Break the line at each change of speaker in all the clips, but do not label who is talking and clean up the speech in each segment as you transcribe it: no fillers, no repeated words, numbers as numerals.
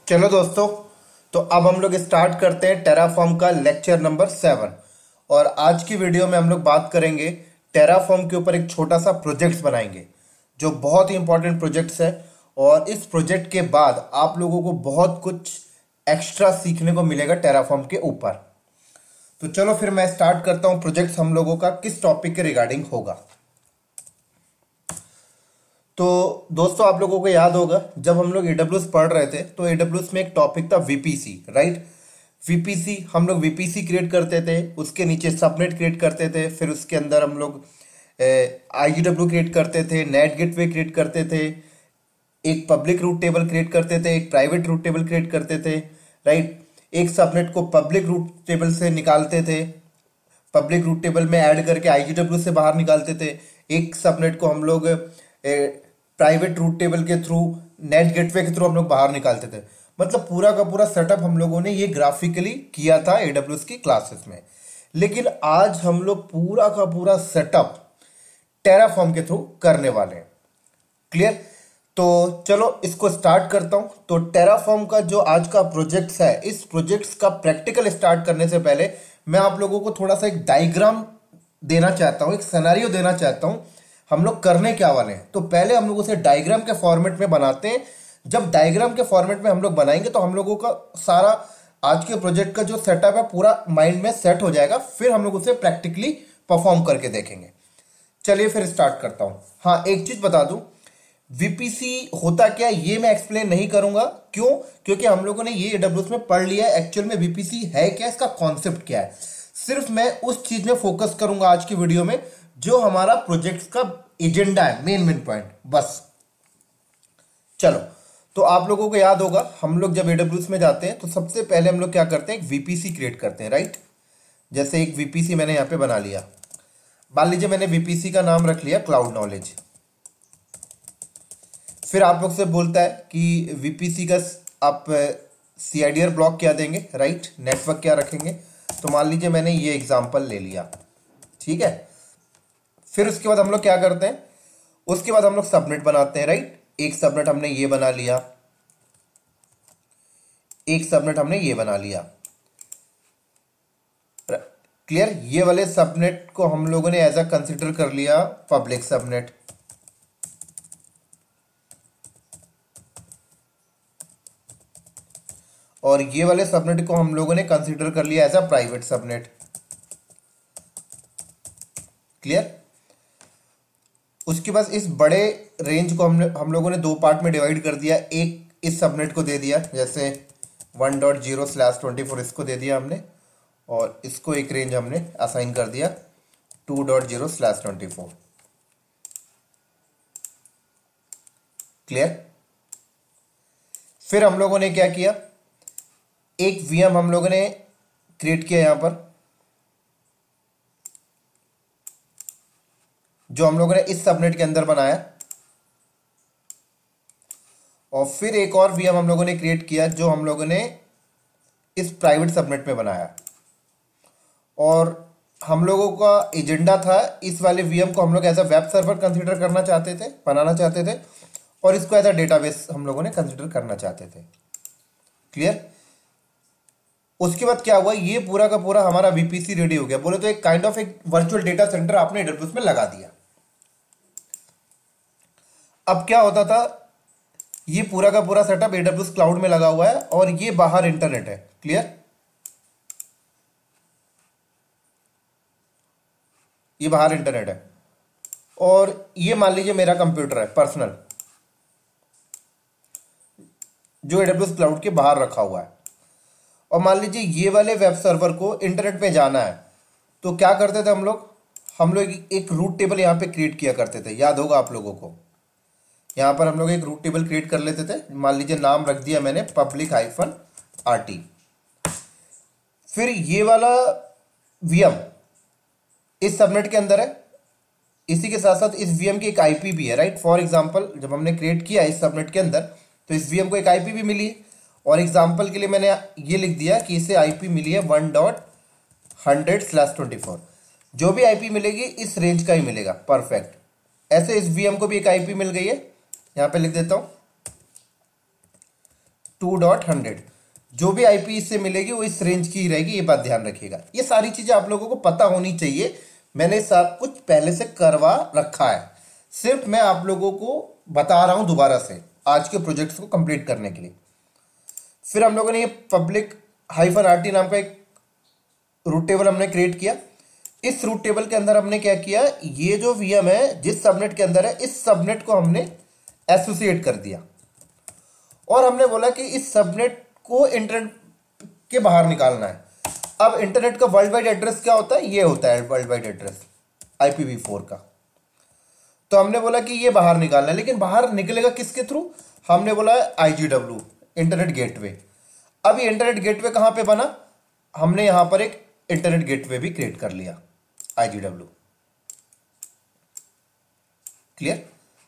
चलो दोस्तों, तो अब हम लोग स्टार्ट करते हैं टेराफॉर्म का लेक्चर नंबर 7। और आज की वीडियो में हम लोग बात करेंगे टेराफॉर्म के ऊपर। एक छोटा सा प्रोजेक्ट्स बनाएंगे जो बहुत ही इंपॉर्टेंट प्रोजेक्ट्स है। और इस प्रोजेक्ट के बाद आप लोगों को बहुत कुछ एक्स्ट्रा सीखने को मिलेगा टेराफॉर्म के ऊपर। तो चलो फिर मैं स्टार्ट करता हूं। प्रोजेक्ट्स हम लोगों का किस टॉपिक के रिगार्डिंग होगा। तो दोस्तों, आप लोगों को याद होगा जब हम लोग एडब्ल्यूएस पढ़ रहे थे तो एडब्ल्यूएस में एक टॉपिक था वीपीसी, राइट। वीपीसी हम लोग वीपीसी क्रिएट करते थे, उसके नीचे सबनेट क्रिएट करते थे, फिर उसके अंदर हम लोग आईजीडब्ल्यू क्रिएट करते थे, नेट गेटवे क्रिएट करते थे, एक पब्लिक रूट टेबल क्रिएट करते थे, एक प्राइवेट रूट टेबल क्रिएट करते थे, राइट। एक सबनेट को पब्लिक रूट टेबल से निकालते थे, पब्लिक रूट टेबल में ऐड करके आईजीडब्ल्यू से बाहर निकालते थे। एक सबनेट को हम लोग प्राइवेट रूट टेबल के थ्रू, नेट गेटवे के थ्रू हम लोग बाहर निकालते थे। मतलब पूरा का पूरा सेटअप हम लोगों ने ये ग्राफिकली किया था एडब्ल्यूएस की क्लासेस में। लेकिन आज हम लोग पूरा का पूरा सेटअप टेराफॉर्म के थ्रू करने वाले हैं। क्लियर। तो चलो इसको स्टार्ट करता हूं। तो टेराफॉर्म का जो आज का प्रोजेक्ट्स है, इस प्रोजेक्ट्स का प्रैक्टिकल स्टार्ट करने से पहले मैं आप लोगों को थोड़ा सा एक डायग्राम देना चाहता हूं, एक सिनेरियो देना चाहता हूं हम लोग करने क्या वाले हैं। तो पहले हम लोग उसे डायग्राम के फॉर्मेट में बनाते हैं। जब डायग्राम के फॉर्मेट में हम लोग बनाएंगे तो हम लोगों का सारा आज के प्रोजेक्ट का जो सेटअप है पूरा माइंड में सेट हो जाएगा। फिर हम लोग उसे प्रैक्टिकली परफॉर्म करके देखेंगे। चलिए फिर स्टार्ट करता हूं। हाँ, एक चीज बता दूं, वीपीसी होता क्या है ये मैं एक्सप्लेन नहीं करूंगा। क्यों? क्योंकि हम लोगों ने ये एडब्ल्यूएस में पढ़ लिया है एक्चुअल में वीपीसी है क्या, इसका कॉन्सेप्ट क्या है। सिर्फ मैं उस चीज में फोकस करूंगा आज की वीडियो में जो हमारा प्रोजेक्ट का एजेंडा है, मेन पॉइंट, बस। चलो, तो आप लोगों को याद होगा हम लोग जब एडब्ल्यूएस में जाते हैं तो सबसे पहले हम लोग क्या करते हैं, एक वीपीसी क्रिएट करते हैं, राइट। जैसे एक वीपीसी मैंने यहां पे बना लिया। मान लीजिए मैंने वीपीसी का नाम रख लिया क्लाउड नॉलेज। फिर आप लोग से बोलता है कि वीपीसी का आप सीआईडीआर ब्लॉक क्या देंगे, राइट, नेटवर्क क्या रखेंगे। तो मान लीजिए मैंने ये एग्जांपल ले लिया, ठीक है। फिर उसके बाद हम लोग क्या करते हैं, उसके बाद हम लोग सबनेट बनाते हैं, राइट। एक सबनेट हमने ये बना लिया, एक सबनेट हमने ये बना लिया। क्लियर। ये वाले सबनेट को हम लोगों ने एज अ कंसिडर कर लिया पब्लिक सबनेट। और ये वाले सबनेट को हम लोगों ने कंसीडर कर लिया as a private subnet. Clear. उसके बाद इस बड़े रेंज को हम लोगों ने दो पार्ट में डिवाइड कर दिया। एक इस सबनेट को दे दिया, जैसे 1.0/24 इसको दे दिया हमने, और इसको एक रेंज हमने असाइन कर दिया 2.0/24। क्लियर। फिर हम लोगों ने क्या किया, एक वीएम हम लोगों ने क्रिएट किया यहां पर, जो हम लोगों ने इस सबनेट के अंदर बनाया। और फिर एक और वीएम हम लोगों ने क्रिएट किया जो हम लोगों ने इस प्राइवेट सबनेट में बनाया। और हम लोगों का एजेंडा था, इस वाले वीएम को हम लोग as a web server consider करना चाहते थे, बनाना चाहते थे, और इसको एज अ डेटाबेस हम लोगों ने कंसीडर करना चाहते थे। क्लियर। उसके बाद क्या हुआ, ये पूरा का पूरा हमारा वीपीसी रेडी हो गया। बोले तो एक काइंड ऑफ एक वर्चुअल डेटा सेंटर आपने एडब्ल्यूएस में लगा दिया। अब क्या होता था, ये पूरा का पूरा सेटअप एडब्ल्यूएस क्लाउड में लगा हुआ है और ये बाहर इंटरनेट है। क्लियर। ये बाहर इंटरनेट है और ये मान लीजिए मेरा कंप्यूटर है पर्सनल, जो एडब्ल्यूएस क्लाउड के बाहर रखा हुआ है। और मान लीजिए ये वाले वेब सर्वर को इंटरनेट पे जाना है, तो क्या करते थे हम लोग एक रूट टेबल यहाँ पे क्रिएट किया करते थे। याद होगा आप लोगों को, यहाँ पर हम लोग एक रूट टेबल क्रिएट कर लेते थे। मान लीजिए नाम रख दिया मैंने public-RT। फिर ये वाला वीएम इस सबनेट के अंदर है, इसी के साथ साथ इस वीएम की एक आईपी भी है, राइट। फॉर एग्जांपल जब हमने क्रिएट किया इस सबनेट के अंदर तो इस वीएम को एक आईपी भी मिली है। और एग्जांपल के लिए मैंने ये लिख दिया कि इसे आईपी मिली है 1.100/24। जो भी आईपी मिलेगी इस रेंज का ही मिलेगा, परफेक्ट। ऐसे इस वीएम को भी एक आईपी मिल गई है, यहां पे लिख देता हूं 2.100 जो भी आईपी इससे मिलेगी वो इस रेंज की ही रहेगी, ये बात ध्यान रखिएगा। ये सारी चीजें आप लोगों को पता होनी चाहिए, मैंने सब कुछ पहले से करवा रखा है, सिर्फ मैं आप लोगों को बता रहा हूं दोबारा से आज के प्रोजेक्ट्स को कंप्लीट करने के लिए। फिर हम लोगों ने ये पब्लिक -RT नाम का एक रूट टेबल हमने क्रिएट किया। इस रूट टेबल के अंदर हमने क्या किया, ये जो वीएम है जिस सबनेट के अंदर है, इस सबनेट को हमने एसोसिएट कर दिया और हमने बोला कि इस सबनेट को इंटरनेट के बाहर निकालना है। अब इंटरनेट का वर्ल्ड वाइड एड्रेस क्या होता है, ये होता है वर्ल्ड वाइड एड्रेस IPv4 का। तो हमने बोला कि ये बाहर निकालना है, लेकिन बाहर निकलेगा किसके थ्रू, हमने बोला IGW इंटरनेट गेटवे। अब ये इंटरनेट गेटवे कहां पे बना, हमने यहां पर एक इंटरनेट गेटवे भी क्रिएट कर लिया IGW। क्लियर।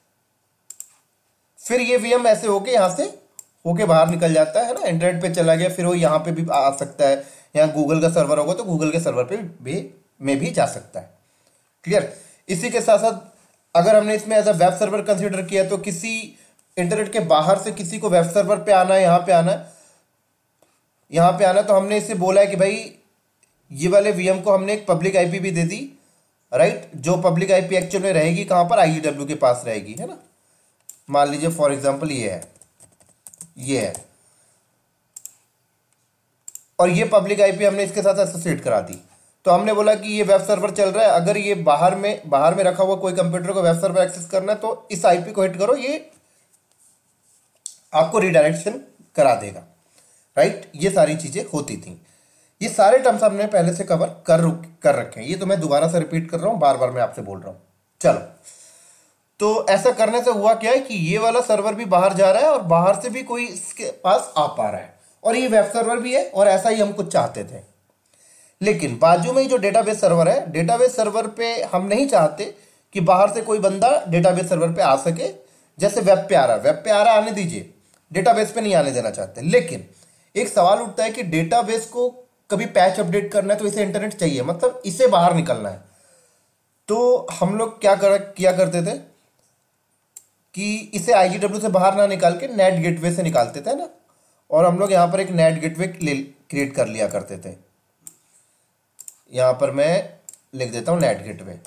फिर ये वीएम ऐसे होके यहां से होके बाहर निकल जाता है ना, इंटरनेट पे चला गया, फिर वो यहां पे भी आ सकता है, यहाँ गूगल का सर्वर होगा तो गूगल के सर्वर पे भी जा सकता है। क्लियर। इसी के साथ साथ अगर हमने इसमें as a web server consider किया तो किसी इंटरनेट के बाहर से किसी को वेब सर्वर पे आना है, यहां पे आना है, यहां पे आना, तो हमने इसे बोला है कि भाई ये वाले वीएम को हमने एक पब्लिक आईपी भी दे दी, राइट। जो पब्लिक आईपी एक्चुअल में रहेगी कहां पर, IGW के पास रहेगी, है ना। मान लीजिए फॉर एग्जांपल ये है और ये पब्लिक आईपी हमने इसके साथ एसोसिएट करा दी। तो हमने बोला कि ये वेब सर्वर चल रहा है, अगर ये बाहर में रखा हुआ कोई कंप्यूटर को वेब सर्वर एक्सेस करना है तो इस आईपी को हिट करो, ये आपको रिडायरेक्शन करा देगा, राइट। ये सारी चीजें होती थी। ये सारे टर्म्स हमने पहले से कवर कर रखे हैं, ये तो मैं दोबारा से रिपीट कर रहा हूं, बार बार मैं आपसे बोल रहा हूं। चलो, तो ऐसा करने से हुआ क्या है कि ये वाला सर्वर भी बाहर जा रहा है और बाहर से भी कोई इसके पास आ पा रहा है, और ये वेब सर्वर भी है, और ऐसा ही हम कुछ चाहते थे। लेकिन बाजू में ही जो डेटाबेस सर्वर है, डेटाबेस सर्वर पे हम नहीं चाहते कि बाहर से कोई बंदा डेटाबेस सर्वर पे आ सके। जैसे वेब पे आ रहा आने दीजिए, डेटाबेस पे नहीं आने देना चाहते। लेकिन एक सवाल उठता है कि डेटाबेस को कभी पैच अपडेट करना है तो इसे इंटरनेट चाहिए, मतलब इसे बाहर निकलना है। तो हम लोग किया करते थे कि इसे IGW से बाहर ना निकाल के नेट गेटवे से निकालते थे ना, और हम लोग यहां पर एक नेट गेटवे क्रिएट कर लिया करते थे। यहां पर मैं लिख देता हूं नेट गेटवे,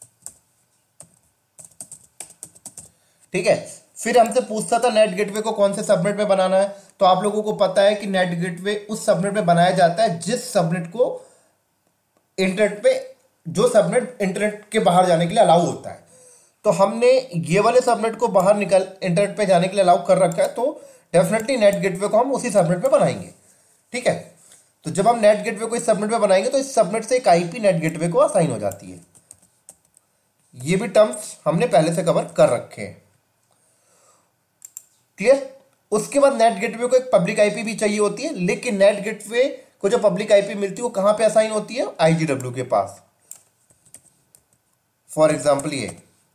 ठीक है। फिर हमसे पूछता था नेट गेटवे को कौन से सबनेट में बनाना है, तो आप लोगों को पता है कि नेट गेटवे उस सबनेट में बनाया जाता है जिस सबनेट को इंटरनेट पे, जो सबनेट इंटरनेट के बाहर जाने के लिए अलाउ होता है। तो हमने ये वाले सबनेट को बाहर निकल इंटरनेट पे जाने के लिए अलाउ कर रखा है, तो डेफिनेटली नेट गेटवे को हम उसी सबनेट में बनाएंगे, ठीक है। तो जब हम नेट गेटवे को इस सबनेट में बनाएंगे तो इस सबनेट से एक आईपी नेट गेटवे को असाइन हो जाती है। ये भी टर्म्स हमने पहले से कवर कर रखे हैं। क्लियर। उसके बाद नेट गेटवे को एक पब्लिक आईपी भी चाहिए होती है, लेकिन नेट गेटवे को जो पब्लिक आईपी मिलती है वो कहां पे असाइन होती है, IGW के पास। फॉर एग्जांपल ये,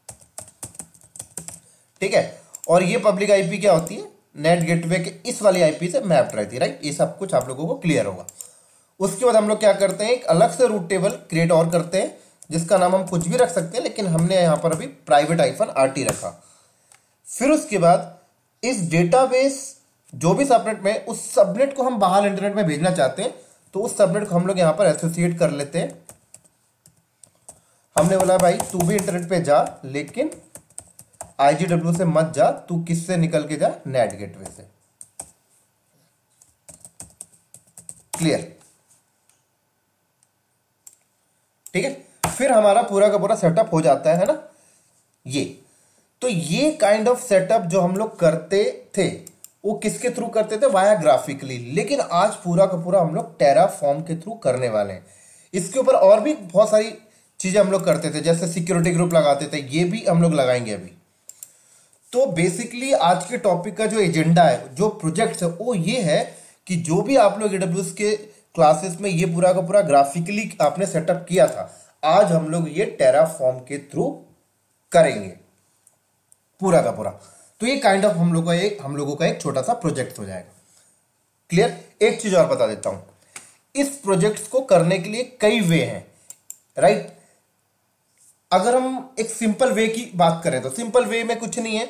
ठीक है। और ये पब्लिक आईपी क्या होती है, नेट गेटवे के इस वाली आईपी से मैप्ड रहती है, राइट। ये सब कुछ आप लोगों को क्लियर होगा। उसके बाद हम लोग क्या करते हैं, एक अलग से रूट टेबल क्रिएट और करते हैं, जिसका नाम हम कुछ भी रख सकते हैं, लेकिन हमने यहां पर अभी प्राइवेट -RT रखा। फिर उसके बाद इस डेटाबेस जो भी सबनेट में, उस सबनेट को हम बाहर इंटरनेट में भेजना चाहते हैं, तो उस सबनेट को हम लोग यहां पर एसोसिएट कर लेते हैं। हमने बोला भाई तू भी इंटरनेट पे जा, लेकिन IGW से मत जा, तू किससे निकल के जा, नेट गेटवे से। क्लियर, ठीक है। फिर हमारा पूरा का पूरा सेटअप हो जाता है ना। ये तो ये काइंड ऑफ सेटअप जो हम लोग करते थे वो किसके थ्रू करते थे, वाया ग्राफिकली। लेकिन आज पूरा का पूरा हम लोग टेराफॉर्म के थ्रू करने वाले हैं। इसके ऊपर और भी बहुत सारी चीजें हम लोग करते थे, जैसे सिक्योरिटी ग्रुप लगाते थे, ये भी हम लोग लगाएंगे अभी। तो बेसिकली आज के टॉपिक का जो एजेंडा है, जो प्रोजेक्ट है, वो ये है कि जो भी आप लोग AWS के क्लासेस में ये पूरा का पूरा ग्राफिकली आपने सेटअप किया था, आज हम लोग ये टेराफॉर्म के थ्रू करेंगे पूरा का पूरा। तो ये काइंड ऑफ हम लोगों का एक छोटा सा प्रोजेक्ट हो जाएगा। क्लियर। एक चीज और बता देता हूं, इस प्रोजेक्ट को करने के लिए कई वे हैं, राइट। अगर हम एक सिंपल वे की बात करें तो सिंपल वे में कुछ नहीं है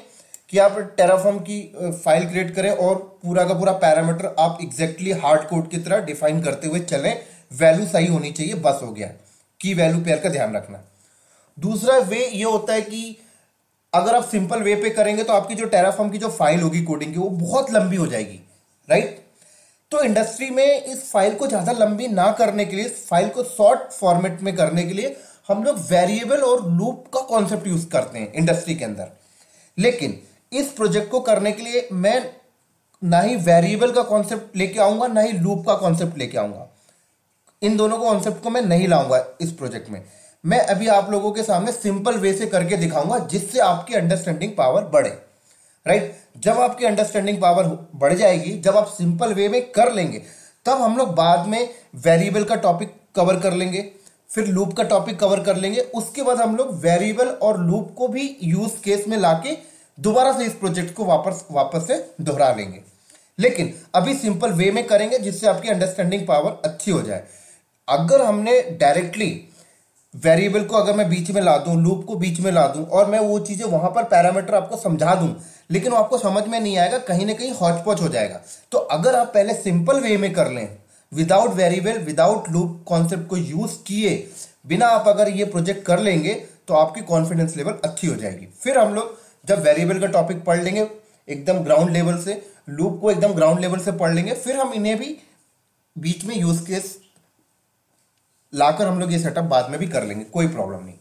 कि आप टेराफॉर्म की फाइल क्रिएट करें और पूरा का पूरा पैरामीटर आप एग्जैक्टली हार्ड कोड की तरह डिफाइन करते हुए चलें, वैल्यू सही होनी चाहिए, बस हो गया। की वैल्यू पेयर का ध्यान रखना। दूसरा वे ये होता है कि अगर आप सिंपल वे पे करेंगे तो आपकी जो टेराफॉर्म की जो फाइल होगी कोडिंग की वो बहुत लंबी हो जाएगी, राइट। तो इंडस्ट्री में इस फाइल को ज्यादा लंबी ना करने के लिए, इस फाइल को शॉर्ट फॉर्मेट में करने के लिए हम लोग वेरिएबल और लूप का कॉन्सेप्ट यूज करते हैं इंडस्ट्री के अंदर। लेकिन इस प्रोजेक्ट को करने के लिए मैं ना ही वेरिएबल का कॉन्सेप्ट लेके आऊंगा ना ही लूप का कॉन्सेप्ट लेके आऊंगा। इन दोनों को कॉन्सेप्ट को मैं नहीं लाऊंगा इस प्रोजेक्ट में। मैं अभी आप लोगों के सामने सिंपल वे से करके दिखाऊंगा जिससे आपकी अंडरस्टैंडिंग पावर बढ़े, राइट। जब आपकी अंडरस्टैंडिंग पावर बढ़ जाएगी, जब आप सिंपल वे में कर लेंगे, तब हम लोग बाद में वेरिएबल का टॉपिक कवर कर लेंगे, फिर लूप का टॉपिक कवर कर लेंगे। उसके बाद हम लोग वेरिएबल और लूप को भी यूज केस में लाके दोबारा से इस प्रोजेक्ट को वापस से दोहरा लेंगे। लेकिन अभी सिंपल वे में करेंगे जिससे आपकी अंडरस्टैंडिंग पावर अच्छी हो जाए। अगर हमने डायरेक्टली वेरिएबल को अगर मैं बीच में ला दूं, लूप को बीच में ला दूं और मैं वो चीजें वहां पर पैरामीटर आपको समझा दूं, लेकिन वो आपको समझ में नहीं आएगा, कहीं ना कहीं हौच पौच हो जाएगा। तो अगर आप पहले सिंपल वे में कर लें, without variable without loop concept को यूज किए बिना आप अगर ये प्रोजेक्ट कर लेंगे तो आपकी कॉन्फिडेंस लेवल अच्छी हो जाएगी। फिर हम लोग जब वेरिएबल का टॉपिक पढ़ लेंगे एकदम ग्राउंड लेवल से, लूप को एकदम ग्राउंड लेवल से पढ़ लेंगे, फिर हम इन्हें भी बीच में यूज केस लाकर हम लोग ये सेटअप बाद में भी कर लेंगे, कोई प्रॉब्लम नहीं।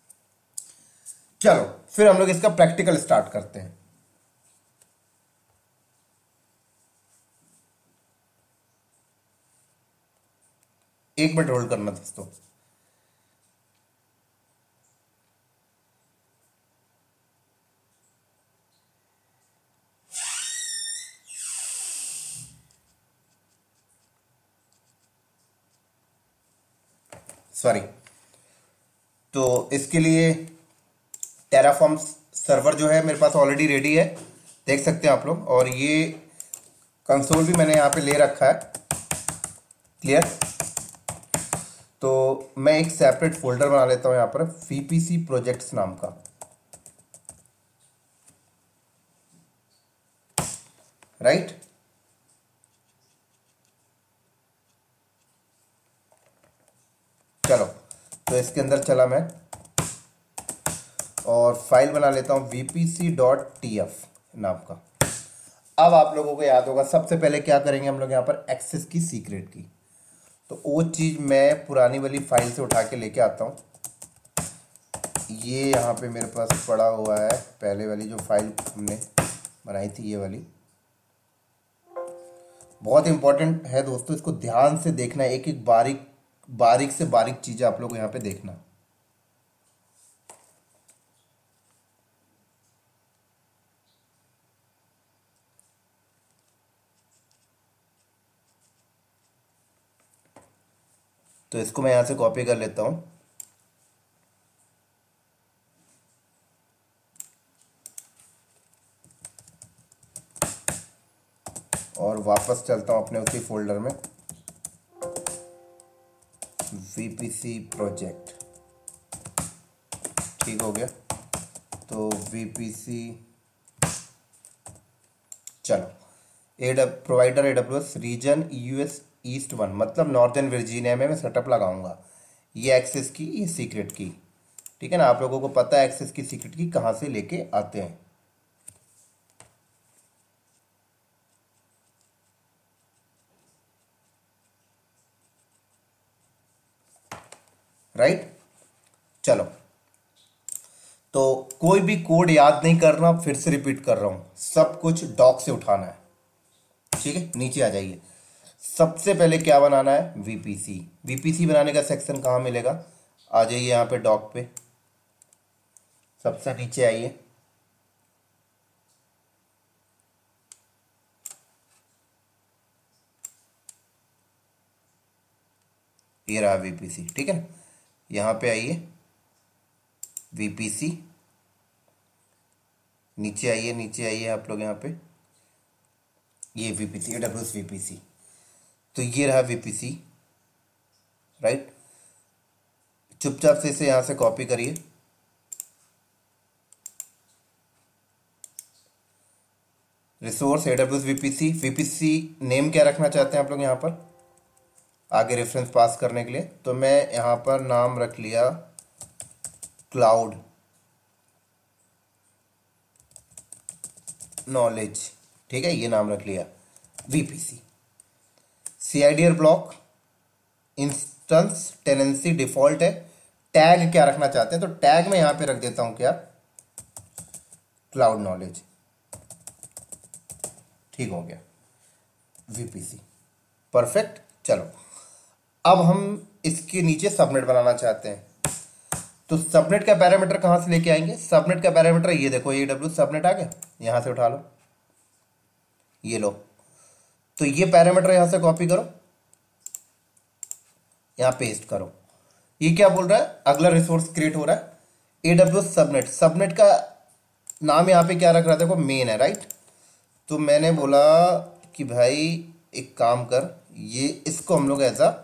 चलो फिर हम लोग इसका प्रैक्टिकल स्टार्ट करते हैं। एक मिनट होल्ड करना दोस्तों। सॉरी। तो इसके लिए टेराफॉर्म सर्वर जो है मेरे पास ऑलरेडी रेडी है, देख सकते हैं आप लोग। और ये कंसोल भी मैंने यहाँ पे ले रखा है, क्लियर। तो मैं एक सेपरेट फोल्डर बना लेता हूँ यहाँ पर वीपीसी प्रोजेक्ट्स नाम का, राइट। चलो तो इसके अंदर चला मैं और फाइल बना लेता हूँ vpc.tf नाम का। अब आप लोगों को याद होगा सबसे पहले क्या करेंगे हम लोग यहाँ पर एक्सेस की सीक्रेट की। तो वो चीज़ मैं पुरानी वाली फाइल से उठा के लेके आता हूँ। ये यहाँ पे मेरे पास पड़ा हुआ है, पहले वाली जो फाइल हमने बनाई थी ये वाली। बहुत इंपॉर्टेंट है दोस्तों, इसको ध्यान से देखना, एक एक बारीक से बारीक चीज़ें आप लोग यहाँ पे देखना। तो इसको मैं यहाँ से कॉपी कर लेता हूँ और वापस चलता हूँ अपने उसी फोल्डर में वीपीसी प्रोजेक्ट। ठीक हो गया। तो वीपीसी, चलो provider AWS region US East 1, मतलब नॉर्दर्न वर्जीनिया में मैं सेटअप लगाऊंगा। ये एक्सेस की, ये सीक्रेट की, ठीक है ना। आप लोगों को पता है एक्सेस की सीक्रेट की कहाँ से लेके आते हैं, राइट। चलो तो कोई भी कोड याद नहीं करना, फिर से रिपीट कर रहा हूं, सब कुछ डॉक से उठाना है, ठीक है। नीचे आ जाइए। सबसे पहले क्या बनाना है, वीपीसी। वीपीसी बनाने का सेक्शन कहाँ मिलेगा, आ जाइए यहाँ पे डॉक पे, सबसे नीचे आइए। ये रहा वीपीसी, ठीक है ना। यहाँ पे आइए वीपीसी, नीचे आइए, नीचे आइए आप लोग यहाँ पे, ये वीपीसी AWS वीपीसी। तो ये रहा वीपीसी, राइट। चुपचाप से इसे यहाँ से कॉपी करिए resource AWS VPC. VPC name क्या रखना चाहते हैं आप लोग यहाँ पर आगे रेफरेंस पास करने के लिए? तो मैं यहाँ पर नाम रख लिया क्लाउड नॉलेज। ठीक है, ये नाम रख लिया VPC. CIDR block instance tenancy default है। टैग क्या रखना चाहते हैं? तो टैग मैं यहां पे रख देता हूं क्या, क्लाउड नॉलेज। ठीक हो गया, वीपीसी परफेक्ट। चलो अब हम इसके नीचे सबनेट बनाना चाहते हैं, तो सबनेट का पैरामीटर कहां से लेके आएंगे? सबनेट का पैरामीटर ये देखो, AWS सबनेट आ गया, यहां से उठा लो, ये लो। तो ये पैरामीटर यहां से कॉपी करो, यहां पेस्ट करो। ये क्या बोल रहा है? अगला रिसोर्स क्रिएट हो रहा है AWS सबनेट। सबनेट का नाम यहां पे क्या रख रहा था? देखो मेन है, राइट। तो मैंने बोला कि भाई एक काम कर, ये इसको हम लोग एज अ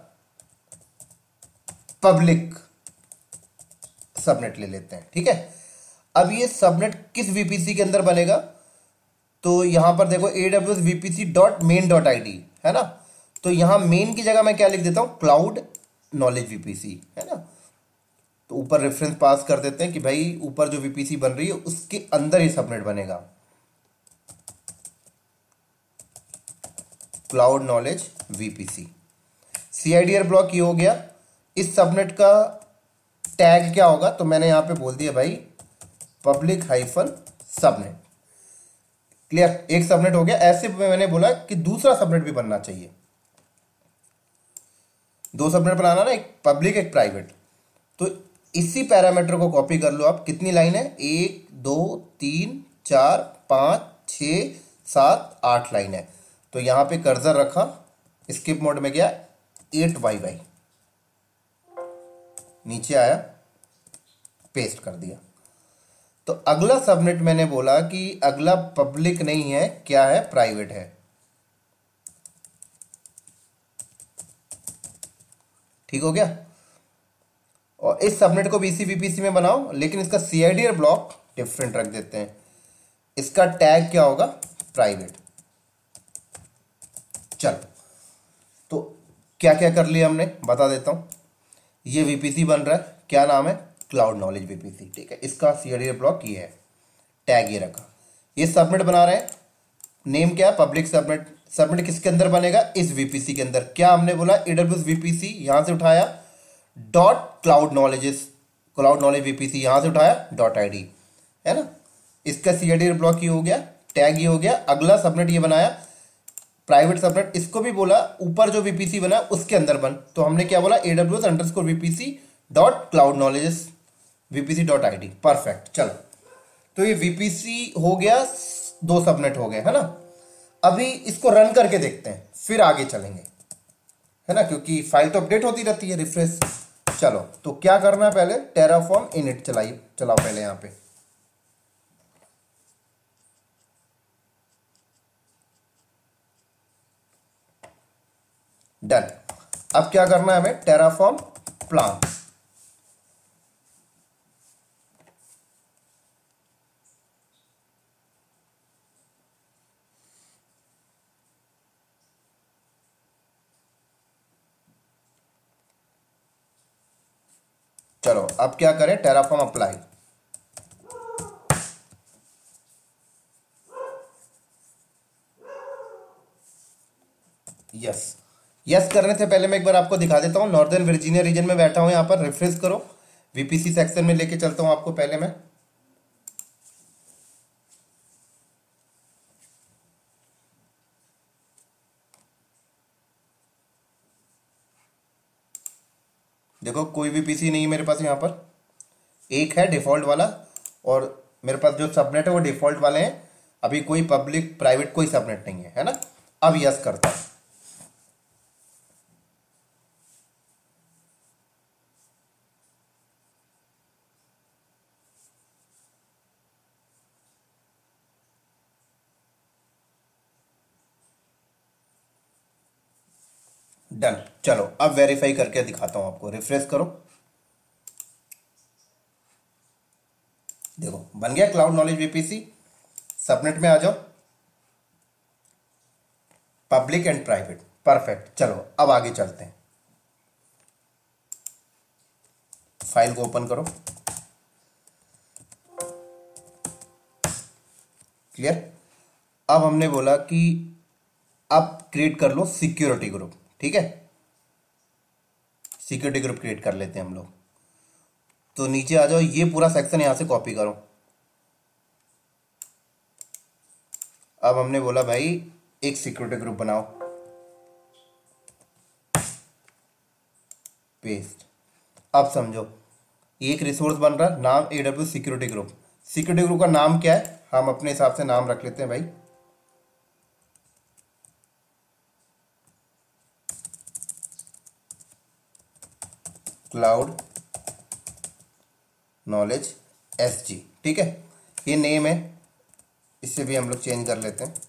पब्लिक सबनेट ले लेते हैं। ठीक है, अब ये सबनेट किस वीपीसी के अंदर बनेगा? तो यहां पर देखो AWS VPC.main.id है ना। तो यहां मेन की जगह मैं क्या लिख देता हूं? क्लाउड नॉलेज वीपीसी है ना। तो ऊपर रेफरेंस पास कर देते हैं कि भाई ऊपर जो वीपीसी बन रही है उसके अंदर ही सबनेट बनेगा, cloud knowledge VPC. CIDR block ये हो गया। इस सबनेट का टैग क्या होगा? तो मैंने यहां पे बोल दिया भाई पब्लिक हाइफन सबनेट। क्लियर, एक सबनेट हो गया। ऐसे मैंने बोला कि दूसरा सबनेट भी बनना चाहिए, दो सबनेट बनाना ना, एक पब्लिक एक प्राइवेट। तो इसी पैरामीटर को कॉपी कर लो आप। कितनी लाइन है? 1 2 3 4 5 6 7 8 लाइन है। तो यहां पे कर्सर रखा, स्किप मोड में गया, 8YY नीचे आया, पेस्ट कर दिया। तो अगला सबनेट मैंने बोला कि अगला पब्लिक नहीं है, क्या है? प्राइवेट है। ठीक हो गया। और इस सबनेट को भी इसी वीपीसी में बनाओ, लेकिन इसका CIDR ब्लॉक डिफरेंट रख देते हैं। इसका टैग क्या होगा? प्राइवेट। चलो, तो क्या क्या कर लिया हमने बता देता हूं। ये वीपीसी बन रहा है, क्या नाम है? Cloud knowledge VPC. ठीक है, इसका CIDR ब्लॉक ये है, टैग ये रखा। ये सबनेट बना रहे हैं, नेम क्या है? Public subnet. सबनेट किसके अंदर बनेगा? इस वीपीसी के अंदर। क्या हमने बोला? AWS VPC, यहां से उठाया dot cloud knowledges, cloud knowledge VPC यहां से उठाया .id है ना। इसका CIDR ब्लॉक ये हो गया, टैग ये हो गया। अगला सबनेट ये बनाया प्राइवेट सबनेट, इसको भी बोला ऊपर जो वीपीसी बना उसके अंदर बन। तो हमने क्या बोला? AWS_VPC dot cloud knowledges VPC.id। Perfect. चलो, तो ये वीपीसी हो गया, दो सबनेट हो गए है ना। अभी इसको रन करके देखते हैं, फिर आगे चलेंगे है ना, क्योंकि फाइल तो अपडेट होती रहती है, रिफ्रेश। चलो, तो क्या करना है? पहले टेराफॉर्म इनिट चलाओ पहले यहां पे। डन। अब क्या करना है हमें? Terraform plan. चलो अब क्या करें? Terraform apply. यस, यस करने से पहले मैं एक बार आपको दिखा देता हूं। नॉर्दर्न वर्जीनिया रीजन में बैठा हूं, यहां पर रिफ्रेश करो। वीपीसी सेक्शन में लेके चलता हूं आपको पहले मैं। देखो कोई भी पीसी नहीं है मेरे पास, यहां पर एक है डिफॉल्ट वाला, और मेरे पास जो सबनेट है वो डिफॉल्ट वाले हैं। अभी कोई पब्लिक प्राइवेट कोई सबनेट नहीं है ना। अब यस करता हूं। डन। चलो अब वेरीफाई करके दिखाता हूं आपको। रिफ्रेश करो, देखो बन गया क्लाउड नॉलेज वीपीसी। सबनेट में आ जाओ, पब्लिक एंड प्राइवेट, परफेक्ट। चलो अब आगे चलते हैं, फाइल को ओपन करो। क्लियर। अब हमने बोला कि अब क्रिएट कर लो सिक्योरिटी ग्रुप, ठीक है। सिक्योरिटी ग्रुप क्रिएट कर लेते हैं हम लोग। तो नीचे आ जाओ, ये पूरा सेक्शन यहां से कॉपी करो। अब हमने बोला भाई एक सिक्योरिटी ग्रुप बनाओ, पेस्ट। अब समझो, एक रिसोर्स बन रहा है, नाम AWS security group. Security group का नाम क्या है, हम अपने हिसाब से नाम रख लेते हैं भाई, क्लाउड नॉलेज SG, ठीक है। ये नेम है, इससे भी हम लोग चेंज कर लेते हैं,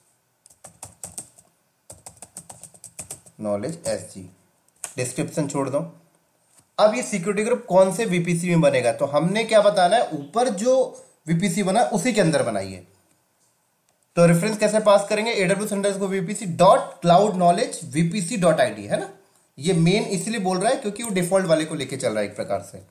नॉलेज SG। डिस्क्रिप्शन छोड़ दो। अब ये सिक्योरिटी ग्रुप कौन से VPC में बनेगा, तो हमने क्या बताना है, ऊपर जो VPC बना है उसी के अंदर बनाइए। तो रेफरेंस कैसे पास करेंगे, AWS_VPC dot cloud knowledge VPC dot ID, है ना। ये मेन इसलिए बोल रहा है क्योंकि वो डिफॉल्ट वाले को लेके चल रहा है एक प्रकार से,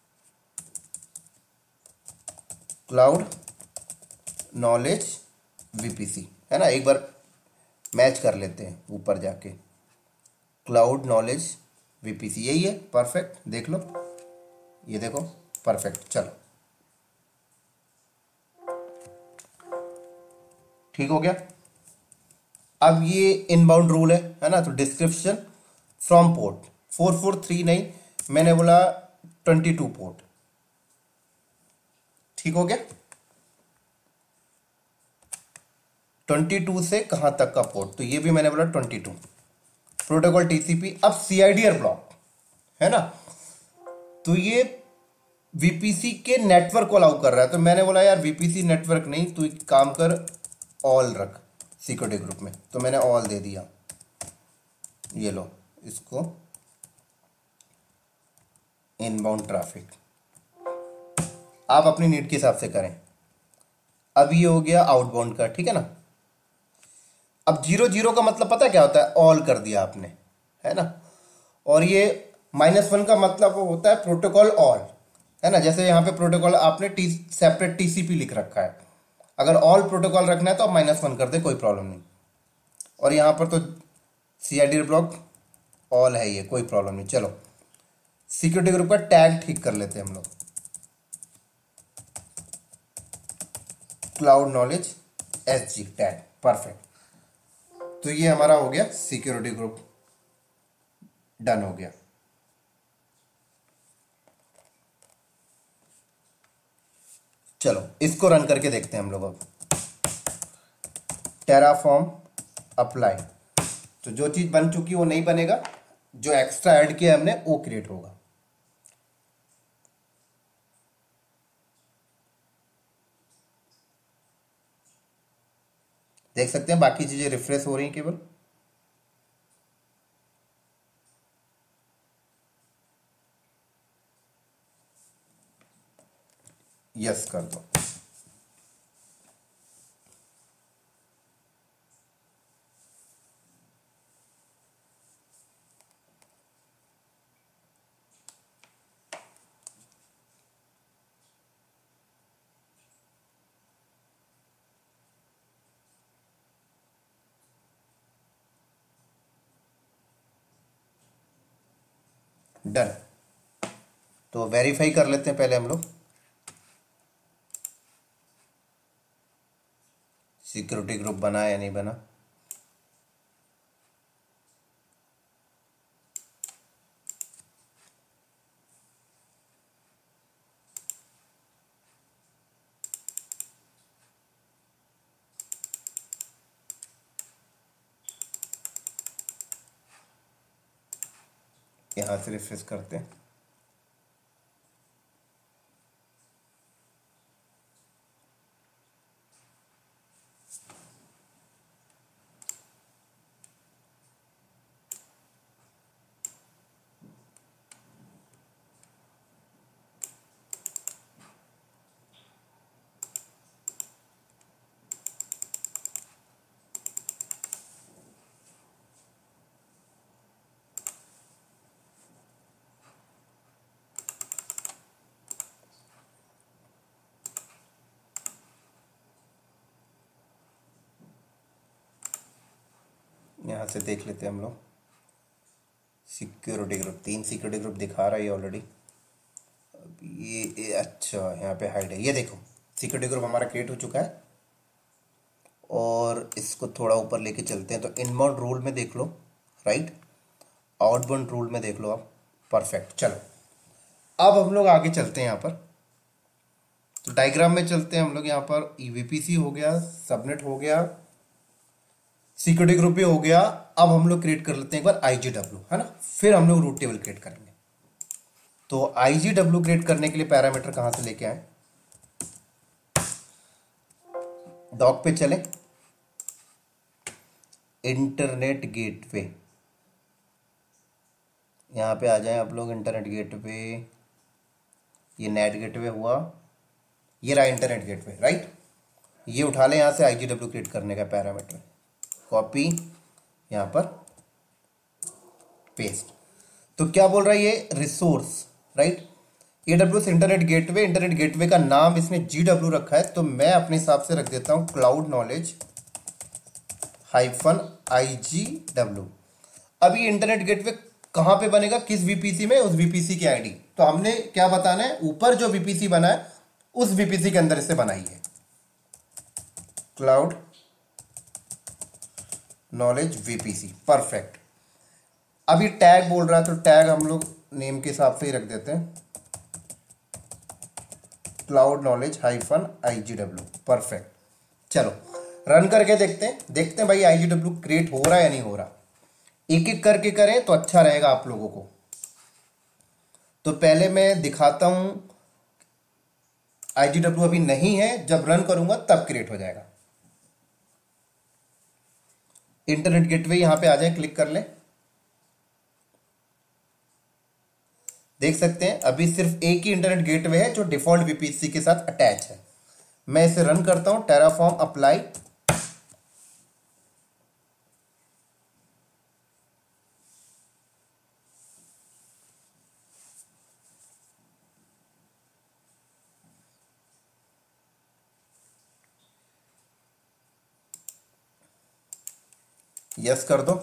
क्लाउड नॉलेज VPC, है ना। एक बार मैच कर लेते हैं ऊपर जाके, क्लाउड नॉलेज VPC यही है, परफेक्ट। देख लो, ये देखो, परफेक्ट। चलो ठीक हो गया। अब ये इनबाउंड रूल है ना। तो डिस्क्रिप्शन फ्रॉम पोर्ट 4439, मैंने बोला 22 पोर्ट, ठीक हो गया। 22 से कहां तक का पोर्ट, तो ये भी मैंने बोला 22। Protocol TCP। अब CIDR ब्लॉक, है ना। तो ये VPC के नेटवर्क को अलाउ कर रहा है, तो मैंने बोला यार VPC नेटवर्क नहीं, तू एक काम कर, ऑल रख सिक्योरिटी ग्रुप में। तो मैंने ऑल दे दिया, ये लो इसको, इनबाउंड ट्रैफिक। आप अपनी नीड के हिसाब से करें। अब ये हो गया आउटबाउंड का, ठीक है ना। अब 00 का मतलब पता क्या होता है, ऑल कर दिया आपने, है ना। और ये -1 का मतलब वो होता है प्रोटोकॉल ऑल, है ना। जैसे यहाँ पे प्रोटोकॉल आपने सेपरेट TCP लिख रखा है, अगर ऑल प्रोटोकॉल रखना है तो आप -1 कर दे, कोई प्रॉब्लम नहीं। और यहाँ पर तो CIDR ब्लॉक ऑल है, ये कोई प्रॉब्लम नहीं। चलो सिक्योरिटी ग्रुप का टैग ठीक कर लेते हैं हम लोग, cloud knowledge SG tag, perfect. तो ये हमारा हो गया सिक्योरिटी ग्रुप, डन हो गया। चलो इसको रन करके देखते हैं हम लोग। अब टेराफॉर्म अप्लाई, तो जो चीज बन चुकी वो नहीं बनेगा, जो एक्स्ट्रा ऐड किया हमने वो क्रिएट होगा। देख सकते हैं बाकी चीजें रिफ्रेश हो रही हैं केवल। यस कर दो। डन। तो वेरीफाई कर लेते हैं पहले हम लोग, सिक्योरिटी ग्रुप बना या नहीं बना। यहां से रिफ्रेश करते हैं। यहाँ से देख लेते हैं हम लोग। सिक्योरिटी ग्रुप, 3 सिक्योरिटी ग्रुप दिखा रहा है ऑलरेडी। अब ये अच्छा यहाँ पे हाइड है, ये देखो सिक्योरिटी ग्रुप हमारा क्रिएट हो चुका है। और इसको थोड़ा ऊपर लेके चलते हैं, तो इनबाउंड रूल में देख लो, राइट, आउटबाउंड रूल में देख लो आप। परफेक्ट, चलो अब हम लोग आगे चलते हैं यहाँ पर। तो डायग्राम में चलते हैं हम लोग। यहाँ पर वीपीसी हो गया, सबनेट हो गया, सिक्योरिटी ग्रुप भी हो गया। अब हम लोग क्रिएट कर लेते हैं एक बार आईजीडब्ल्यू, है ना, फिर हम लोग रूट टेबल क्रिएट करेंगे। तो आईजीडब्ल्यू क्रिएट करने के लिए पैरामीटर कहां से लेके आए, डॉक पे चले, इंटरनेट गेटवे, यहां पे आ जाए आप लोग। इंटरनेट गेटवे, ये नेट गेटवे हुआ, ये रहा इंटरनेट गेटवे, राइट। ये उठा ले यहां से आईजीडब्ल्यू क्रिएट करने का पैरामीटर, कॉपी, यहां पर पेस्ट। तो क्या बोल रहा है ये, resource, right. AWS internet gateway, internet gateway का नाम इसने जीडब्ल्यू रखा है, तो मैं अपने हिसाब से रख देता हूं क्लाउड नॉलेज -IGW। अब ये इंटरनेट गेटवे कहां पे बनेगा, किस वीपीसी में, उस वीपीसी की आईडी। तो हमने क्या बताना है, ऊपर जो वीपीसी बना है उस वीपीसी के अंदर इसे बनाई है, क्लाउड नॉलेज वीपीसी। परफेक्ट। अब ये टैग बोल रहा है, तो टैग हम लोग नेम के हिसाब से ही रख देते हैं, क्लाउड नॉलेज -IGW। परफेक्ट। चलो रन करके देखते हैं भाई आईजीडब्ल्यू क्रिएट हो रहा है या नहीं हो रहा। एक एक करके करें तो अच्छा रहेगा आप लोगों को। तो पहले मैं दिखाता हूं, आईजीडब्ल्यू अभी नहीं है, जब रन करूंगा तब क्रिएट हो जाएगा। इंटरनेट गेटवे यहां पे आ जाए, क्लिक कर ले, देख सकते हैं अभी सिर्फ एक ही इंटरनेट गेटवे है जो डिफॉल्ट वीपीसी के साथ अटैच है। मैं इसे रन करता हूं, टेराफॉर्म अप्लाई, यस कर दो।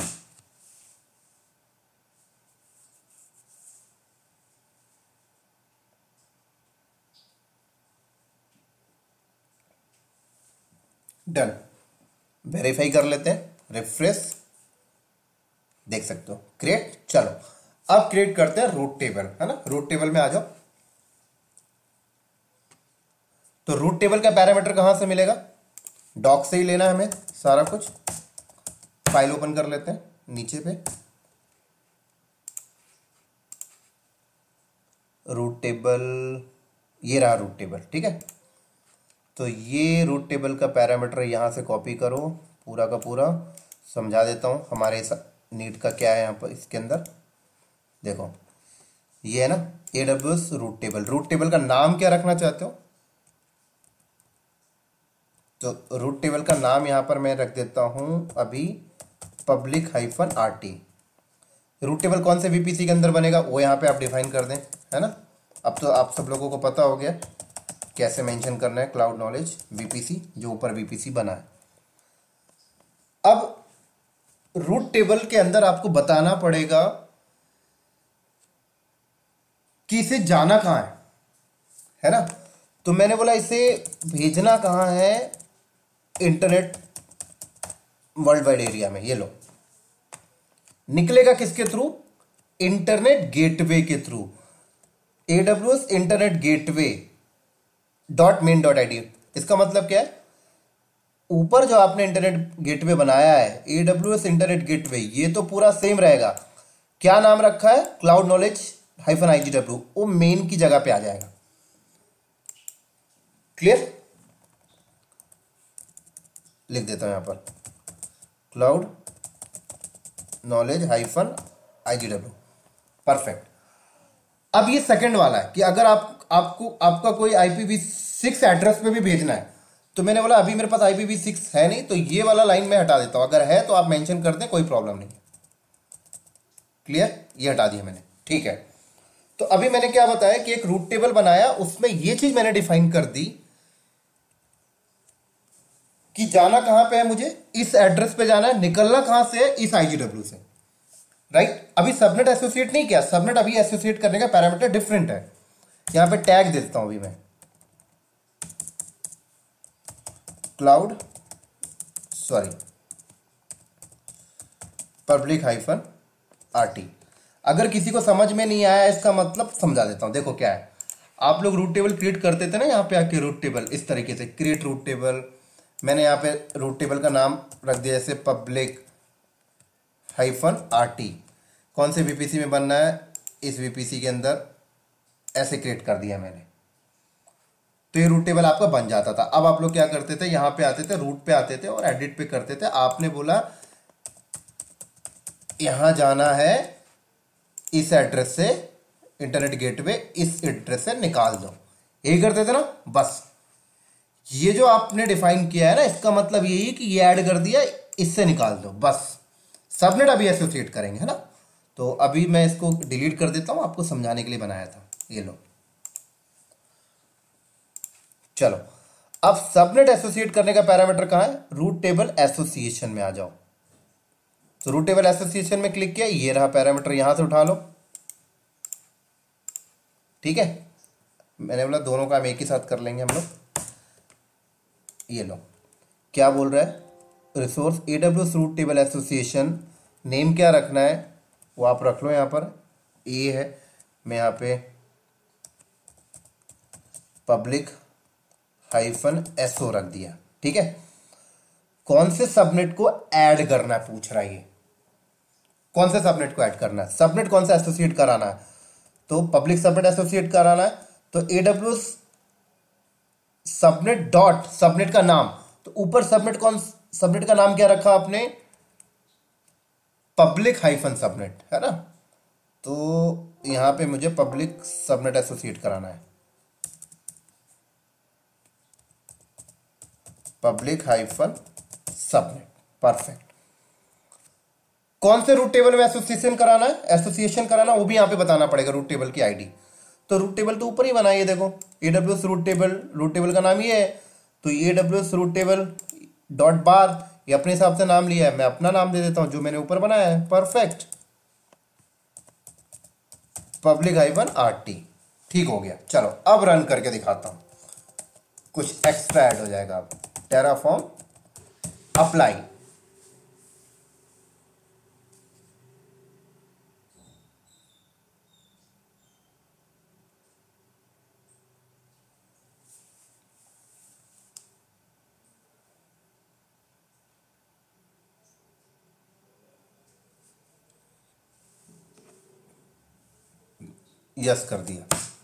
डन। वेरीफाई कर लेते हैं, रिफ्रेश, देख सकते हो क्रिएट। चलो अब क्रिएट करते हैं रूट टेबल, है ना। रूट टेबल में आ जाओ। तो रूट टेबल का पैरामीटर कहां से मिलेगा, डॉक से ही लेना है हमें सारा कुछ। फाइल ओपन कर लेते हैं, नीचे पे रूट टेबल, ये रहा रूट टेबल, ठीक है। तो ये रूट टेबल का पैरामीटर यहां से कॉपी करो, पूरा का पूरा समझा देता हूं हमारे नीड का क्या है। यहाँ पर इसके अंदर देखो, ये है ना AWS route table. Route table का नाम क्या रखना चाहते हो, तो रूट टेबल का नाम यहां पर मैं रख देता हूं अभी पब्लिक -RT। रूट टेबल कौन से वीपीसी के अंदर बनेगा वो यहाँ पे आप डिफाइन कर दें, है ना। अब तो आप सब लोगों को पता हो गया कैसे मेंशन करना है, क्लाउड नॉलेज वीपीसी, जो ऊपर वीपीसी बना है। अब रूट टेबल के अंदर आपको बताना पड़ेगा कि इसे जाना कहां है ना। तो मैंने बोला इसे भेजना कहां है, इंटरनेट वर्ल्ड वाइड एरिया में। ये लो, निकलेगा किसके थ्रू, इंटरनेट गेटवे के through, AWS internet gateway .main.id। इसका मतलब क्या है, ऊपर जो आपने इंटरनेट गेटवे बनाया है AWS इंटरनेट गेटवे, ये तो पूरा सेम रहेगा। क्या नाम रखा है, क्लाउड नॉलेज -IGW, वो मेन की जगह पे आ जाएगा। क्लियर, लिख देता हूं यहां पर क्लाउड नॉलेज -IGW। परफेक्ट। अब ये सेकंड वाला है कि अगर आपका कोई IPv6 एड्रेस पे भी भेजना है, तो मैंने बोला अभी मेरे पास IPv6 है नहीं, तो ये वाला लाइन मैं हटा देता हूं। अगर है तो आप मेंशन कर दें, कोई प्रॉब्लम नहीं। क्लियर, ये हटा दिया मैंने, ठीक है। तो अभी मैंने क्या बताया कि एक रूट टेबल बनाया, उसमें ये चीज मैंने डिफाइन कर दी कि जाना कहां पे है, मुझे इस एड्रेस पे जाना है, निकलना कहां से है, इस IGW से, राइट। अभी सबनेट एसोसिएट नहीं किया, सबनेट अभी एसोसिएट करने का पैरामीटर डिफरेंट है। यहां पे टैग दे देता हूं अभी मैं, क्लाउड सॉरी पब्लिक -RT। अगर किसी को समझ में नहीं आया इसका मतलब समझा देता हूं। देखो क्या है, आप लोग रूट टेबल क्रिएट करते थे ना, यहाँ पे आके रूट टेबल इस तरीके से क्रिएट रूट टेबल। मैंने यहाँ पे रूट टेबल का नाम रख दिया जैसे पब्लिक -RT। कौन से VPC में बनना है, इस VPC के अंदर ऐसे क्रिएट कर दिया मैंने, तो ये रूट टेबल आपका बन जाता था। अब आप लोग क्या करते थे, यहाँ पे आते थे, रूट पे आते थे और एडिट पे करते थे। आपने बोला यहां जाना है इस एड्रेस से, इंटरनेट गेटवे इस एड्रेस से निकाल दो, यही करते थे ना। बस ये जो आपने डिफाइन किया है ना, इसका मतलब यही है कि ये ऐड कर दिया, इससे निकाल दो, बस। सबनेट अभी एसोसिएट करेंगे, है ना। तो अभी मैं इसको डिलीट कर देता हूं, आपको समझाने के लिए बनाया था, ये लो। चलो, अब सबनेट एसोसिएट करने का पैरामीटर कहां है, रूट टेबल एसोसिएशन में आ जाओ। तो रूट टेबल एसोसिएशन में क्लिक किया, ये रहा पैरामीटर, यहां से उठा लो, ठीक है। मैंने बोला दोनों काम एक ही साथ कर लेंगे हम लोग। ये लो, क्या बोल रहा है, resource AWS route table association, name क्या रखना है वो आप रख लो। यहाँ पर ये है, मैं यहाँ पे पब्लिक -SO रख दिया, ठीक है। कौन से सबनेट को ऐड करना है पूछ रहा है ये, कौन से सबनेट को ऐड करना है, सबनेट कौन सा एसोसिएट कराना है, तो पब्लिक सबनेट एसोसिएट कराना है। तो AWS सबनेट डॉट सबनेट का नाम, तो ऊपर सबनेट का नाम क्या रखा आपने, पब्लिक -सबनेट, है ना। तो यहां पे मुझे पब्लिक सबनेट एसोसिएट कराना है, पब्लिक -सबनेट, परफेक्ट। कौन से रूट टेबल में एसोसिएशन कराना है, एसोसिएशन कराना वो भी यहां पे बताना पड़ेगा, रूट टेबल की आईडी। तो रूट टेबल तो ऊपर ही बना है, देखो AWS रूट टेबल का नाम ये है। तो AWS route table dot bar, ये अपने हिसाब से नाम लिया है, मैं अपना नाम दे देता हूं जो मैंने ऊपर बनाया है, परफेक्ट, पब्लिक -RT, ठीक हो गया। चलो अब रन करके दिखाता हूं, कुछ एक्स्ट्रा ऐड हो जाएगा। अब टेराफॉर्म अप्लाई, यस कर दिया।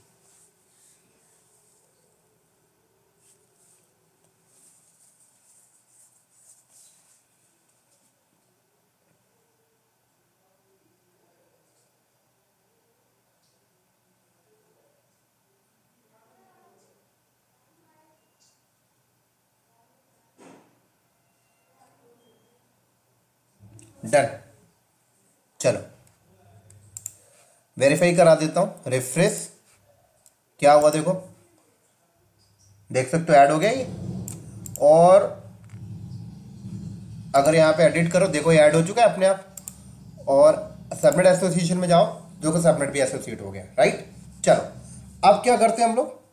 डन। चलो वेरीफाई करा देता हूं, रिफ्रेश, क्या हुआ देखो, देख सकते हो ऐड हो गया ये। और अगर यहां पे एडिट करो, देखो ये ऐड हो चुका है अपने आप। और सबनेट एसोसिएशन में जाओ, देखो सबनेट भी एसोसिएट हो गया, राइट। चलो अब क्या करते हैं हम लोग,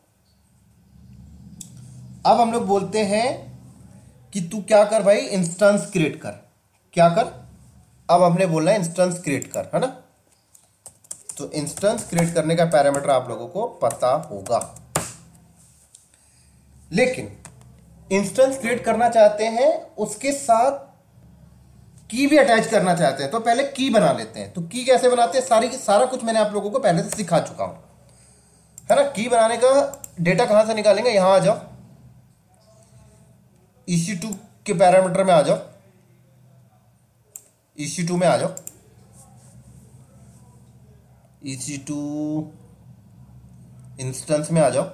अब हम लोग बोलते हैं कि तू क्या कर भाई, इंस्टेंस क्रिएट कर, क्या कर, अब हमने बोलना है इंस्टेंस क्रिएट कर, है ना। तो इंस्टेंस क्रिएट करने का पैरामीटर आप लोगों को पता होगा, लेकिन इंस्टेंस क्रिएट करना चाहते हैं उसके साथ की भी अटैच करना चाहते हैं, तो पहले की बना लेते हैं। तो की कैसे बनाते हैं, सारा कुछ मैंने आप लोगों को पहले से सिखा चुका हूं, है ना। की बनाने का डेटा कहां से निकालेंगे, यहां आ जाओ, EC2 के पैरामीटर में आ जाओ, EC2 में आ जाओ, EC2 इंस्टेंस में आ जाओ,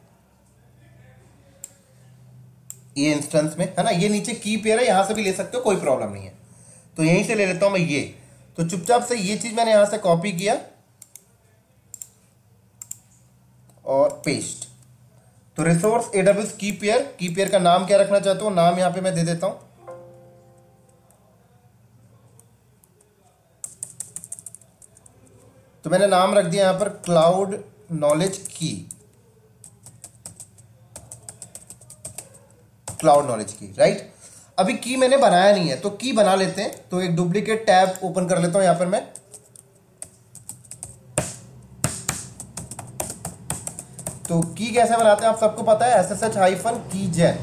ये इंस्टेंस में, है ना। ये नीचे की पेयर है, यहां से भी ले सकते हो, कोई प्रॉब्लम नहीं है। तो यहीं से ले लेता हूं मैं ये। तो चुपचाप से ये चीज मैंने यहां से कॉपी किया और पेस्ट। तो रिसोर्स एडब्ल्यूएस की पेयर का नाम क्या रखना चाहता हूं, नाम यहां पे मैं दे देता हूं, तो मैंने नाम रख दिया यहां पर cloud knowledge key, cloud knowledge key, right. अभी की मैंने बनाया नहीं है तो की बना लेते हैं। तो एक डुप्लीकेट टैब ओपन कर लेता हूं यहां पर मैं। तो की कैसे बनाते हैं आप सबको पता है, SSH हाइफन कीजेन,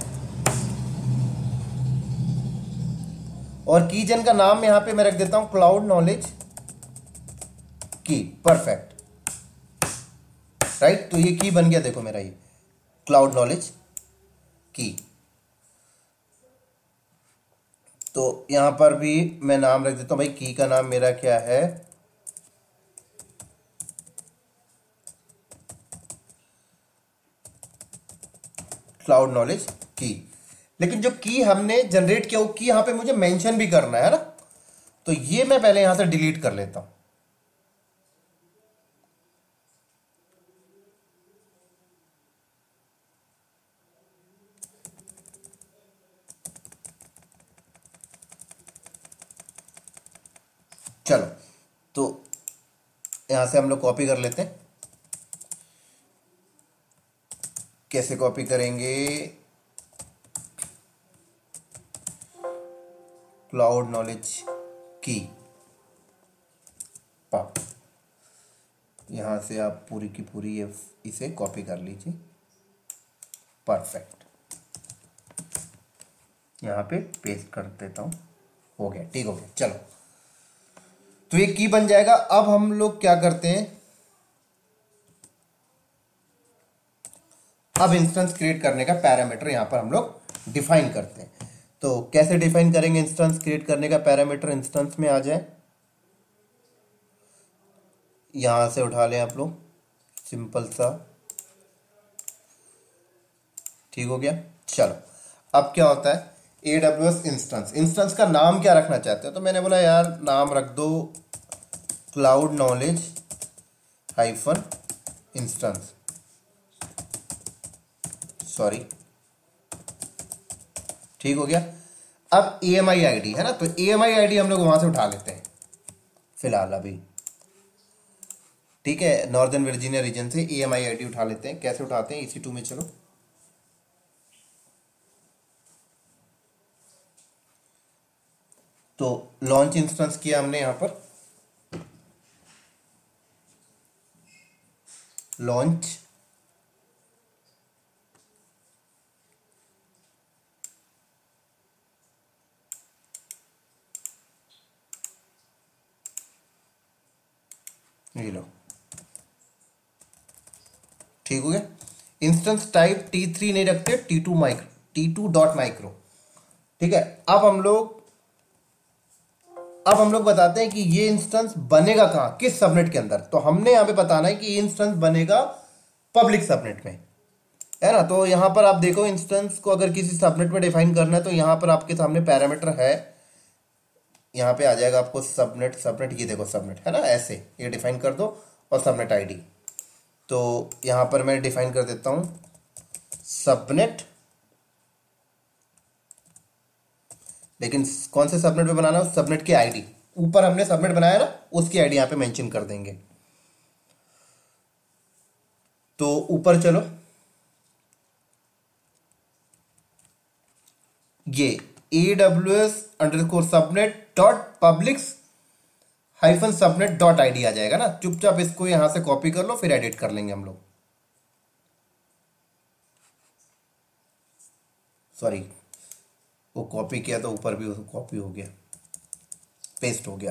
और कीजेन का नाम यहां पे मैं रख देता हूं cloud knowledge key, perfect, right. तो ये की बन गया, देखो मेरा ये क्लाउड नॉलेज की। तो यहां पर भी मैं नाम रख देता हूं भाई, की का नाम मेरा क्या है, क्लाउड नॉलेज की। लेकिन जो की हमने जनरेट किया वो की यहां पे मुझे मेंशन भी करना है ना, तो ये मैं पहले यहां से डिलीट कर लेता हूं। चलो, तो यहां से हम लोग कॉपी कर लेते हैं। कैसे कॉपी करेंगे, क्लाउड नॉलेज की, यहां से आप पूरी की पूरी इसे कॉपी कर लीजिए, परफेक्ट। यहां पे पेस्ट कर देता हूं, हो गया, ठीक हो गया। चलो, तो ये की बन जाएगा। अब हम लोग क्या करते हैं, अब इंस्टेंस क्रिएट करने का पैरामीटर यहां पर हम लोग डिफाइन करते हैं। तो कैसे डिफाइन करेंगे इंस्टेंस क्रिएट करने का पैरामीटर, इंस्टेंस में आ जाए, यहां से उठा लें आप लोग, सिंपल सा, ठीक हो गया। चलो, अब क्या होता है, AWS इंस्टेंस, इंस्टेंस का नाम क्या रखना चाहते हो, तो मैंने बोला यार नाम रख दो cloud knowledge hyphen instance, sorry, ठीक हो गया। अब AMI आईडी है ना, तो AMI आईडी हम लोग वहां से उठा लेते हैं फिलहाल अभी, ठीक है। नॉर्दर्न वर्जीनिया रीजन से AMI आईडी उठा लेते हैं। कैसे उठाते हैं, EC2 में चलो, तो लॉन्च इंस्टेंस किया हमने यहां पर, लॉन्च, ये लो, ठीक हो गया। इंस्टेंस टाइप T3 नहीं रखते, T2 डॉट माइक्रो, ठीक है। अब हम लोग बताते हैं कि ये इंस्टेंस बनेगा कहां, किस सबनेट के अंदर। तो हमने यहां पे बताना है कि ये इंस्टेंस बनेगा पब्लिक सबनेट में, है ना। तो यहां पर आप देखो, इंस्टेंस को अगर किसी सबनेट में डिफाइन करना है तो यहां पर आपके सामने पैरामीटर है, यहां पे आ जाएगा आपको सबनेट, ये देखो सबनेट है ना, ऐसे ये डिफाइन कर दो, और सबनेट आईडी। तो यहां पर मैं डिफाइन कर देता हूं सबनेट, लेकिन कौन से सबनेट पे बनाना है, सबनेट की आईडी, ऊपर हमने सबनेट बनाया ना, उसकी आईडी यहां पे मेंशन कर देंगे। तो ऊपर चलो, ये AWS_subnet.publics -subnet.id आ जाएगा ना। चुपचाप इसको यहां से कॉपी कर लो, फिर एडिट कर लेंगे हम लोग, सॉरी, वो कॉपी किया तो ऊपर भी कॉपी हो गया, पेस्ट हो गया,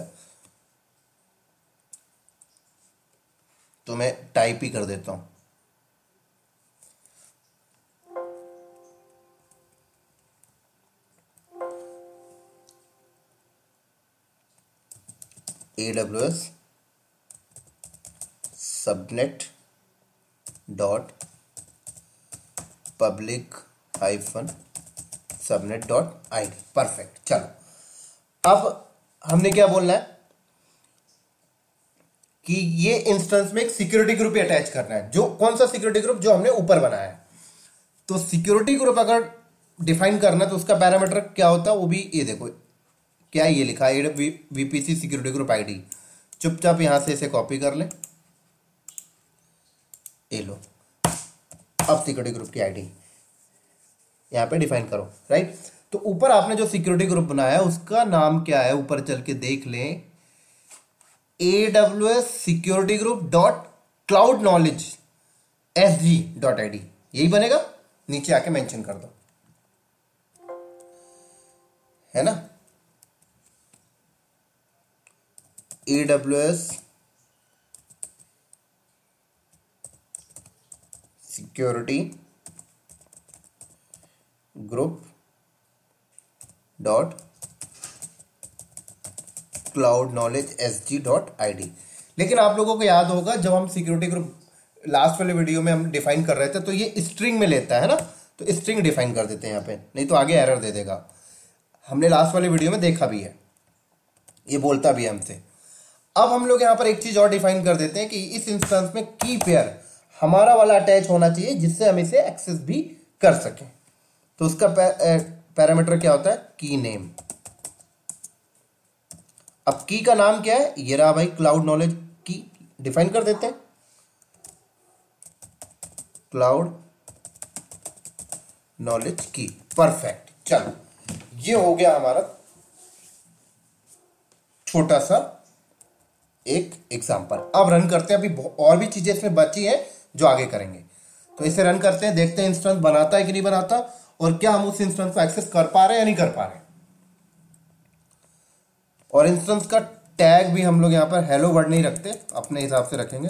तो मैं टाइप ही कर देता हूं, AWS subnet.public-subnet.id, परफेक्ट। चलो, अब हमने क्या बोलना है कि ये इंस्टेंस में एक सिक्योरिटी ग्रुप अटैच करना है। जो कौन सा सिक्योरिटी ग्रुप, जो हमने ऊपर बनाया है। तो सिक्योरिटी ग्रुप अगर डिफाइन करना है तो उसका पैरामीटर क्या होता है, वो भी ये देखो क्या है, ये लिखा है वीपीसी सिक्योरिटी ग्रुप आईडी। चुपचाप यहां से इसे कॉपी कर ले, ये लो। अब सिक्योरिटी ग्रुप की आईडी यहां पे डिफाइन करो, राइट। तो ऊपर आपने जो सिक्योरिटी ग्रुप बनाया उसका नाम क्या है, ऊपर चल के देख लें, AWS security group dot cloud knowledge SG.id, यही बनेगा। नीचे आके मेंशन कर दो, है ना, AWS security group dot cloud knowledge SG.id। लेकिन आप लोगों को याद होगा जब हम सिक्योरिटी ग्रुप लास्ट वाले वीडियो में हम डिफाइन कर रहे थे तो ये स्ट्रिंग में लेता है ना, तो स्ट्रिंग डिफाइन कर देते हैं यहाँ पे, नहीं तो आगे एरर दे देगा। हमने लास्ट वाले वीडियो में देखा भी है, ये बोलता भी है हमसे। अब हम लोग यहाँ पर एक चीज और डिफाइन कर देते हैं कि इस इंस्टेंस में की पेयर हमारा वाला अटैच होना चाहिए जिससे हम इसे एक्सेस भी कर सकें। तो उसका पैरामीटर क्या होता है, की नेम। अब की का नाम क्या है, ये रहा भाई, क्लाउड नॉलेज की डिफाइन कर देते हैं, क्लाउड नॉलेज की। परफेक्ट, चलो ये हो गया हमारा छोटा सा एक एग्जांपल। अब रन करते हैं, अभी और भी चीजें इसमें बची हैं जो आगे करेंगे। तो इसे रन करते हैं, देखते हैं इंस्टेंस बनाता है कि नहीं बनाता, और क्या हम उस इंस्टेंस को एक्सेस कर पा रहे हैं या नहीं कर पा रहे हैं। और इंस्टेंस का टैग भी हम लोग यहां पर हेलो वर्ड नहीं रखते, अपने हिसाब से रखेंगे,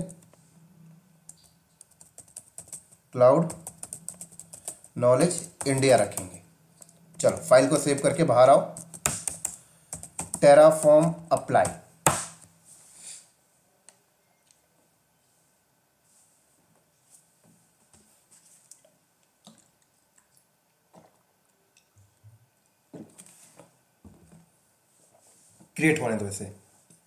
क्लाउड नॉलेज इंडिया रखेंगे। चलो फाइल को सेव करके बाहर आओ, टेराफॉर्म अप्लाई। क्रिएट होने दो इसे।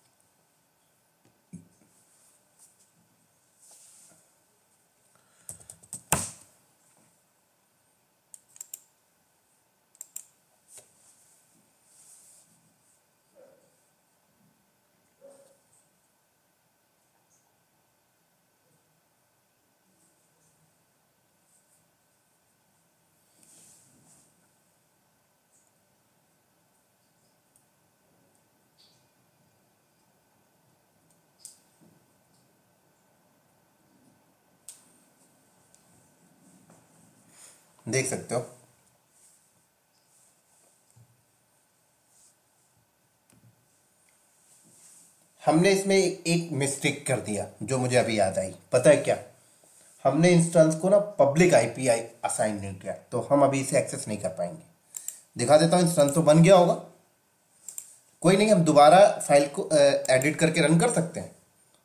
देख सकते हो हमने इसमें एक मिस्टेक कर दिया जो मुझे अभी याद आई। पता है क्या, हमने इंस्टेंस को ना पब्लिक आईपी असाइन नहीं किया, तो हम अभी इसे एक्सेस नहीं कर पाएंगे। दिखा देता हूं, इंस्टेंस तो बन गया होगा, कोई नहीं, हम दोबारा फाइल को एडिट करके रन कर सकते हैं।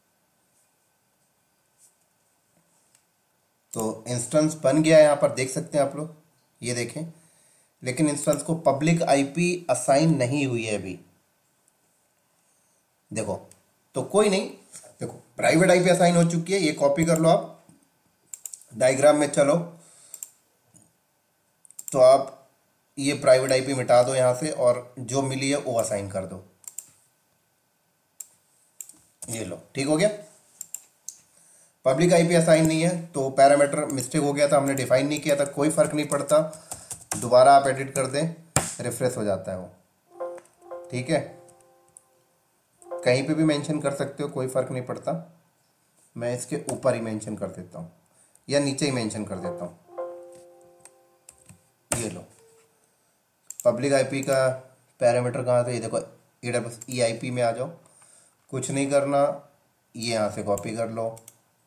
तो इंस्टेंस बन गया, यहां पर देख सकते हैं आप लोग, ये देखें, लेकिन इंस्टेंस को पब्लिक आईपी असाइन नहीं हुई है अभी। देखो, तो कोई नहीं, देखो प्राइवेट आईपी असाइन हो चुकी है, ये कॉपी कर लो आप, डायग्राम में चलो, तो आप ये प्राइवेट आईपी मिटा दो यहां से और जो मिली है वो असाइन कर दो। ये लो, ठीक हो गया। पब्लिक आईपी असाइन नहीं है तो पैरामीटर मिस्टेक हो गया था, हमने डिफाइन नहीं किया था, कोई फर्क नहीं पड़ता, दोबारा आप एडिट कर दें, रिफ्रेश हो जाता है वो, ठीक है। कहीं पे भी मेंशन कर सकते हो, कोई फर्क नहीं पड़ता। मैं इसके ऊपर ही मेंशन कर देता हूँ या नीचे ही मेंशन कर देता हूँ। ये लो, पब्लिक आईपी का पैरामीटर कहाँ था, ये देखो, EIP में आ जाओ, कुछ नहीं करना, ये यहाँ से कॉपी कर लो,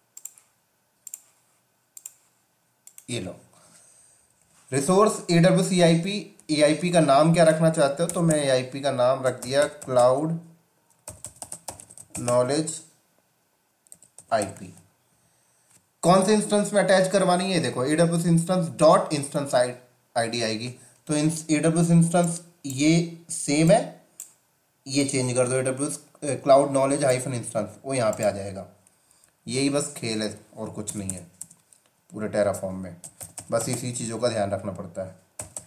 ये लो। रिसोर्स AWS EIP का नाम क्या रखना चाहते हो, तो मैं EIP का नाम रख दिया क्लाउड नॉलेज आईपी। कौन से इंस्टेंस में अटैच करवानी है, देखो AWS instance dot instance ID आएगी, तो AWS इंस्टेंस ये सेम है, ये चेंज कर दो, AWS cloud knowledge hyphen instance, वो यहाँ पे आ जाएगा। यही बस खेल है और कुछ नहीं है पूरे टेराफॉर्म में। बस इसी चीज़ों का ध्यान रखना पड़ता है,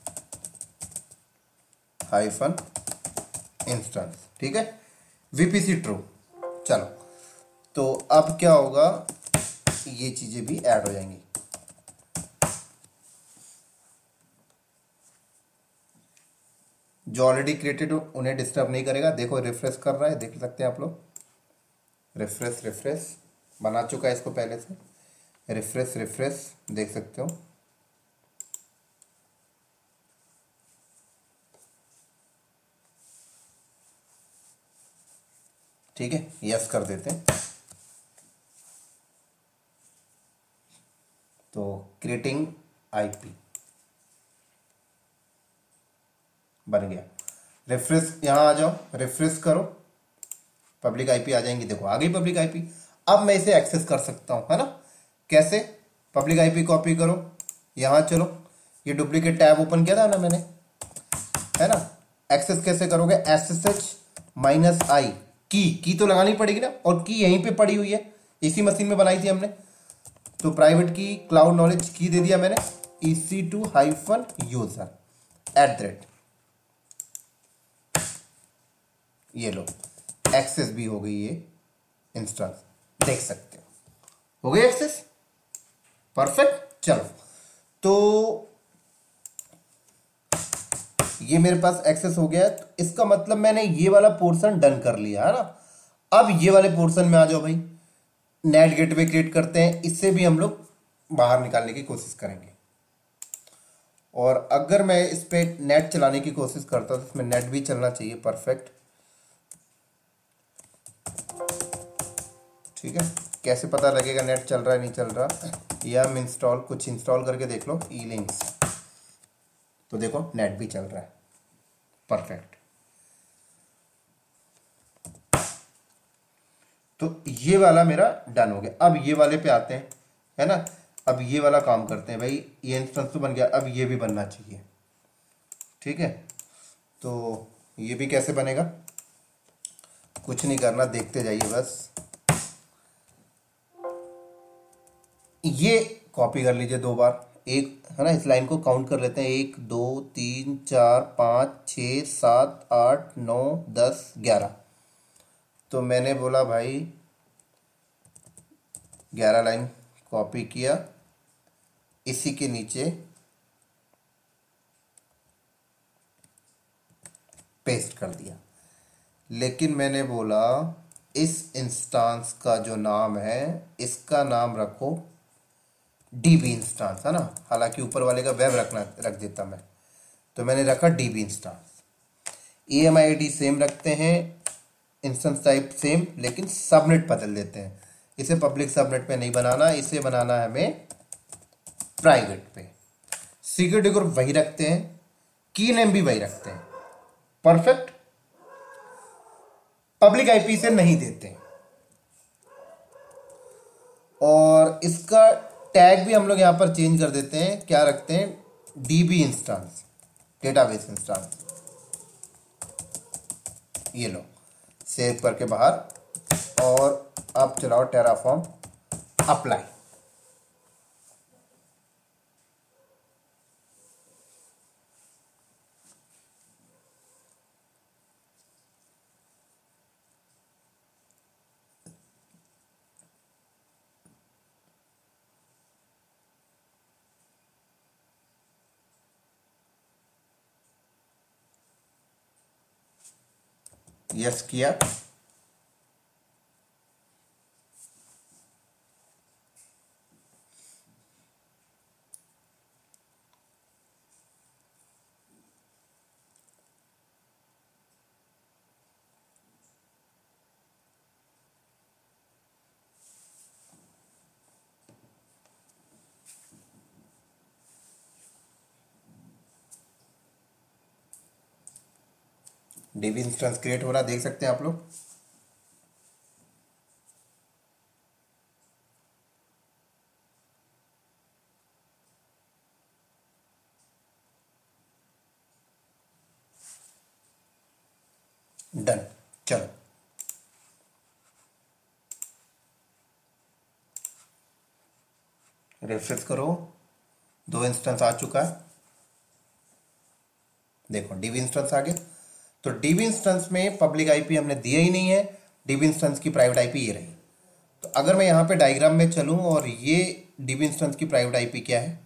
हाइफन इंस्टेंस, ठीक है, वीपीसी ट्रू। चलो, तो अब क्या होगा, ये चीज़ें भी ऐड हो जाएंगी। जो ऑलरेडी क्रिएटेड हो उन्हें डिस्टर्ब नहीं करेगा। देखो रिफ्रेश कर रहा है, देख सकते हैं आप लोग, रिफ्रेश रिफ्रेश बना चुका है इसको पहले से, रिफ्रेश रिफ्रेश देख सकते हो। ठीक है, यस कर देते हैं। तो क्रिएटिंग आईपी बन गया। रिफ्रेश, यहाँ आ जाओ, रिफ्रेश करो, पब्लिक आईपी आ जाएंगी। देखो आ गई पब्लिक आईपी। अब मैं इसे एक्सेस कर सकता हूँ, है ना। कैसे, पब्लिक आईपी कॉपी करो, यहाँ चलो, ये डुप्लीकेट टैब ओपन किया था ना मैंने, है ना। एक्सेस कैसे करोगे, SSH-I की तो लगानी पड़ेगी ना, और की यहीं पे पड़ी हुई है, इसी मशीन में बनाई थी हमने। तो प्राइवेट की क्लाउड नॉलेज की दे दिया मैंने, EC2-user@, ये लो एक्सेस भी हो गई ये इंस्टेंस, देख सकते हो गई एक्सेस, परफेक्ट। चलो, तो ये मेरे पास एक्सेस हो गया है, तो इसका मतलब मैंने ये वाला पोर्शन डन कर लिया है ना। अब ये वाले पोर्शन में आ जाओ भाई, नेट गेटवे क्रिएट करते हैं, इससे भी हम लोग बाहर निकालने की कोशिश करेंगे। और अगर मैं इस पे नेट चलाने की कोशिश करता हूं तो इसमें नेट भी चलना चाहिए, परफेक्ट, ठीक है। कैसे पता लगेगा नेट चल रहा है नहीं चल रहा, यम इंस्टॉल, कुछ इंस्टॉल करके देख लो, E-Links, तो देखो नेट भी चल रहा है, परफेक्ट। तो ये वाला मेरा डन हो गया। अब ये वाले पे आते हैं, है ना। अब ये वाला काम करते हैं भाई, ये इंस्टेंस तो बन गया, अब ये भी बनना चाहिए, ठीक है। तो ये भी कैसे बनेगा, कुछ नहीं करना, देखते जाइए बस। ये कॉपी कर लीजिए 2 बार, एक, है ना। इस लाइन को काउंट कर लेते हैं, 1 2 3 4 5 6 7 8 9 10 11। तो मैंने बोला भाई 11 लाइन कॉपी किया, इसी के नीचे पेस्ट कर दिया। लेकिन मैंने बोला इस इंस्टांस का जो नाम है, इसका नाम रखो डीबी इंस्टांस, है ना। हालांकि ऊपर वाले का वेब रख देता मैं, तो मैंने रखा डीबी इंस्टांस। EMID सेम रखते हैं, इंस्टेंस टाइप सेम, लेकिन सबनेट बदल देते हैं। इसे पब्लिक सबनेट पे नहीं बनाना, इसे बनाना है हमें प्राइवेट पे। सिक्योरिटी ग्रुप वही रखते हैं, की नेम भी वही रखते हैं, परफेक्ट। पब्लिक आईपी से नहीं देते। और इसका टैग भी हम लोग यहां पर चेंज कर देते हैं, क्या रखते हैं, डीबी इंस्टांस, डेटाबेस इंस्टांस। ये लो, सेव करके बाहर, और अब चलाओ टेराफॉर्म अप्लाई। यस किया, डीबी इंस्टेंस क्रिएट हो रहा, देख सकते हैं आप लोग। डन, चलो रिफ्रेश करो, 2 इंस्टेंस आ चुका है, देखो डीबी इंस्टेंस आ गया। तो डीबी इंस्टेंस में पब्लिक आईपी हमने दिया ही नहीं है, डीबी इंस्टेंस की प्राइवेट आईपी ये रही। तो अगर मैं यहां पे डायग्राम में चलूं और ये डीबी इंस्टेंस की प्राइवेट आईपी क्या है,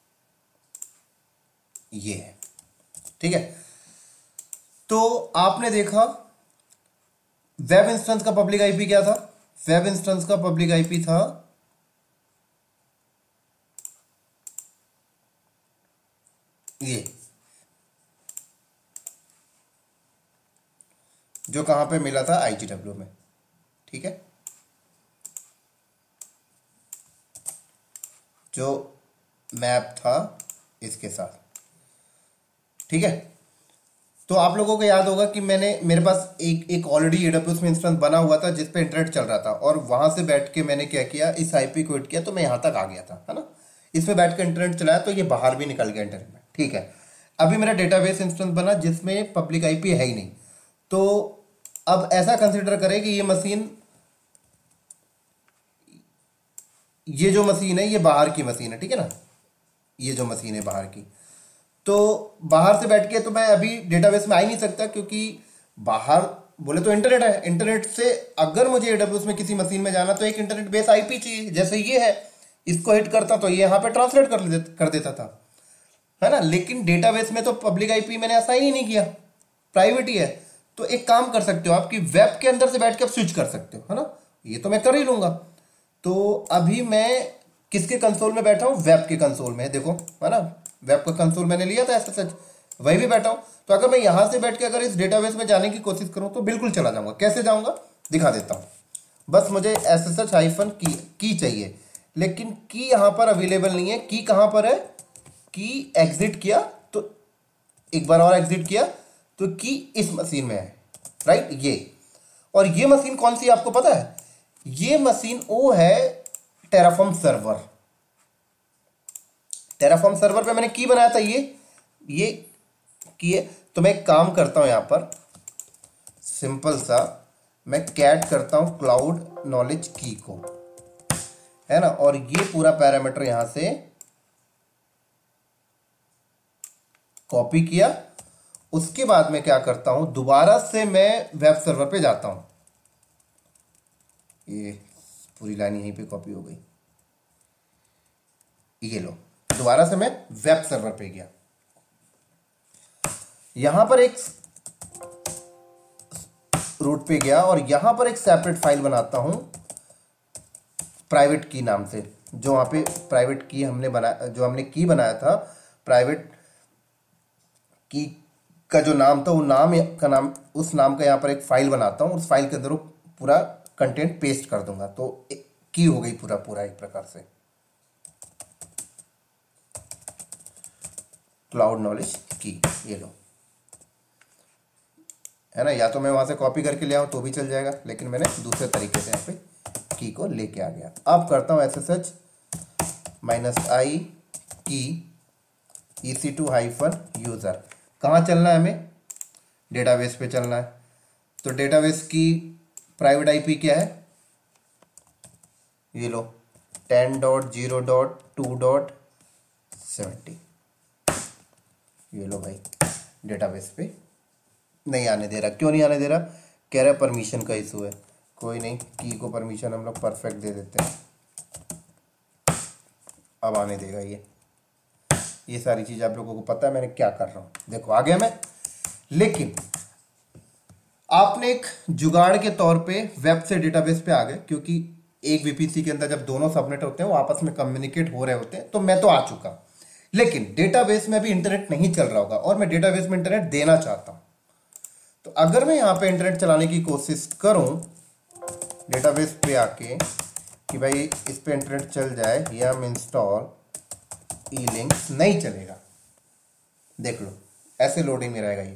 ये है, ठीक है। तो आपने देखा वेब इंस्टेंस का पब्लिक आईपी क्या था, वेब इंस्टेंस का पब्लिक आईपी था ये, जो कहां पे मिला था, IGW में, ठीक है, जो मैप था इसके साथ, ठीक है। तो आप लोगों को याद होगा कि मेरे पास एक ऑलरेडी AWS में इंस्टेंस बना हुआ था जिस पे इंटरनेट चल रहा था, और वहां से बैठ के मैंने क्या किया, इस आईपी को हिट किया तो मैं यहां तक आ गया था, है ना। इसमें बैठ के इंटरनेट चलाया तो ये बाहर भी निकल गया इंटरनेट में, ठीक है। अभी मेरा डेटाबेस इंस्टेंस बना जिसमें पब्लिक आईपी है ही नहीं। तो अब ऐसा कंसिडर करें कि ये जो मशीन है ये बाहर की मशीन है, ठीक है ना, ये जो मशीन है बाहर की। तो बाहर से बैठ के तो मैं अभी डेटाबेस में आ ही नहीं सकता, क्योंकि बाहर बोले तो इंटरनेट है, इंटरनेट से अगर मुझे AWS में किसी मशीन में जाना तो एक इंटरनेट बेस आईपी चाहिए, जैसे ये है, इसको हिट करता तो ये यहाँ पे ट्रांसलेट कर देता था, है ना। लेकिन डेटाबेस में तो पब्लिक आईपी मैंने असाइन ही नहीं किया, प्राइवेट ही है। तो एक काम कर सकते हो आप कि वेब के अंदर से बैठ के आप स्विच कर सकते हो, है ना, ये तो मैं कर ही लूंगा। तो अभी मैं किसके कंसोल में बैठा हूं, वेब के कंसोल में, देखो, है ना, वेब का कंसोल मैंने लिया था ऐसा सच, वही भी बैठा हूं। तो अगर मैं यहां से बैठ के अगर इस डेटाबेस में जाने की कोशिश करूं तो बिल्कुल चला जाऊंगा। कैसे जाऊंगा दिखा देता हूं। बस मुझे SSH- की चाहिए, लेकिन की यहां पर अवेलेबल नहीं है। की कहां पर है, की एग्जिट किया तो एक बार और एग्जिट किया तो की इस मशीन में है, राइट, ये। और ये मशीन कौन सी आपको पता है, ये मशीन वो है टेराफॉर्म सर्वर। टेराफॉर्म सर्वर पे मैंने की बनाया था, ये की है। तो मैं एक काम करता हूं, यहां पर सिंपल सा मैं कैट करता हूं क्लाउड नॉलेज की को, है ना, और ये पूरा पैरामीटर यहां से कॉपी किया। उसके बाद मैं क्या करता हूं, दोबारा से मैं वेब सर्वर पे जाता हूं, ये पूरी लाइन यहीं पे कॉपी हो गई, ये लो, दोबारा से मैं वेब सर्वर पे गया। यहां पर एक रूट पे गया और यहां पर एक सेपरेट फाइल बनाता हूं प्राइवेट की नाम से, जो वहां पे प्राइवेट की हमने बनाया, जो हमने की बनाया था प्राइवेट की का जो नाम था, वो नाम उस नाम का यहां पर एक फाइल बनाता हूं। उस फाइल के अंदर वो पूरा कंटेंट पेस्ट कर दूंगा, तो की हो गई पूरा एक प्रकार से क्लाउड नॉलेज की, ये लो, है ना। या तो मैं वहां से कॉपी करके ले आऊं तो भी चल जाएगा, लेकिन मैंने दूसरे तरीके से यहाँ पे की को लेके आ गया। अब करता हूं SSH -i की EC2-यूजर। कहाँ चलना है हमें, डेटाबेस पे चलना है। तो डेटाबेस की प्राइवेट आईपी क्या है, ये लो 10.0.2.70, ये लो भाई, डेटाबेस पे नहीं आने दे रहा। क्यों नहीं आने दे रहा, कह रहा है परमिशन का इशू है। कोई नहीं, की को परमिशन हम लोग परफेक्ट दे देते हैं, अब आने देगा ये सारी चीज आप लोगों को पता है मैंने क्या कर रहा हूं, देखो आ गया मैं। लेकिन आपने एक जुगाड़ के तौर पे वेब से डेटाबेस पे आ गए, क्योंकि एक VPC के अंदर जब दोनों सबनेट होते हैं वो आपस में कम्युनिकेट हो रहे होते हैं, तो मैं तो आ चुका। लेकिन डेटाबेस में अभी इंटरनेट नहीं चल रहा होगा और मैं डेटाबेस में इंटरनेट देना चाहता हूं। तो अगर मैं यहां पे इंटरनेट चलाने की कोशिश करूं डेटाबेस पे आके कि भाई इस पे इंटरनेट चल जाए, yum इंस्टॉल E-links, नहीं चलेगा। देख लो ऐसे लोडिंग में रहेगा ये।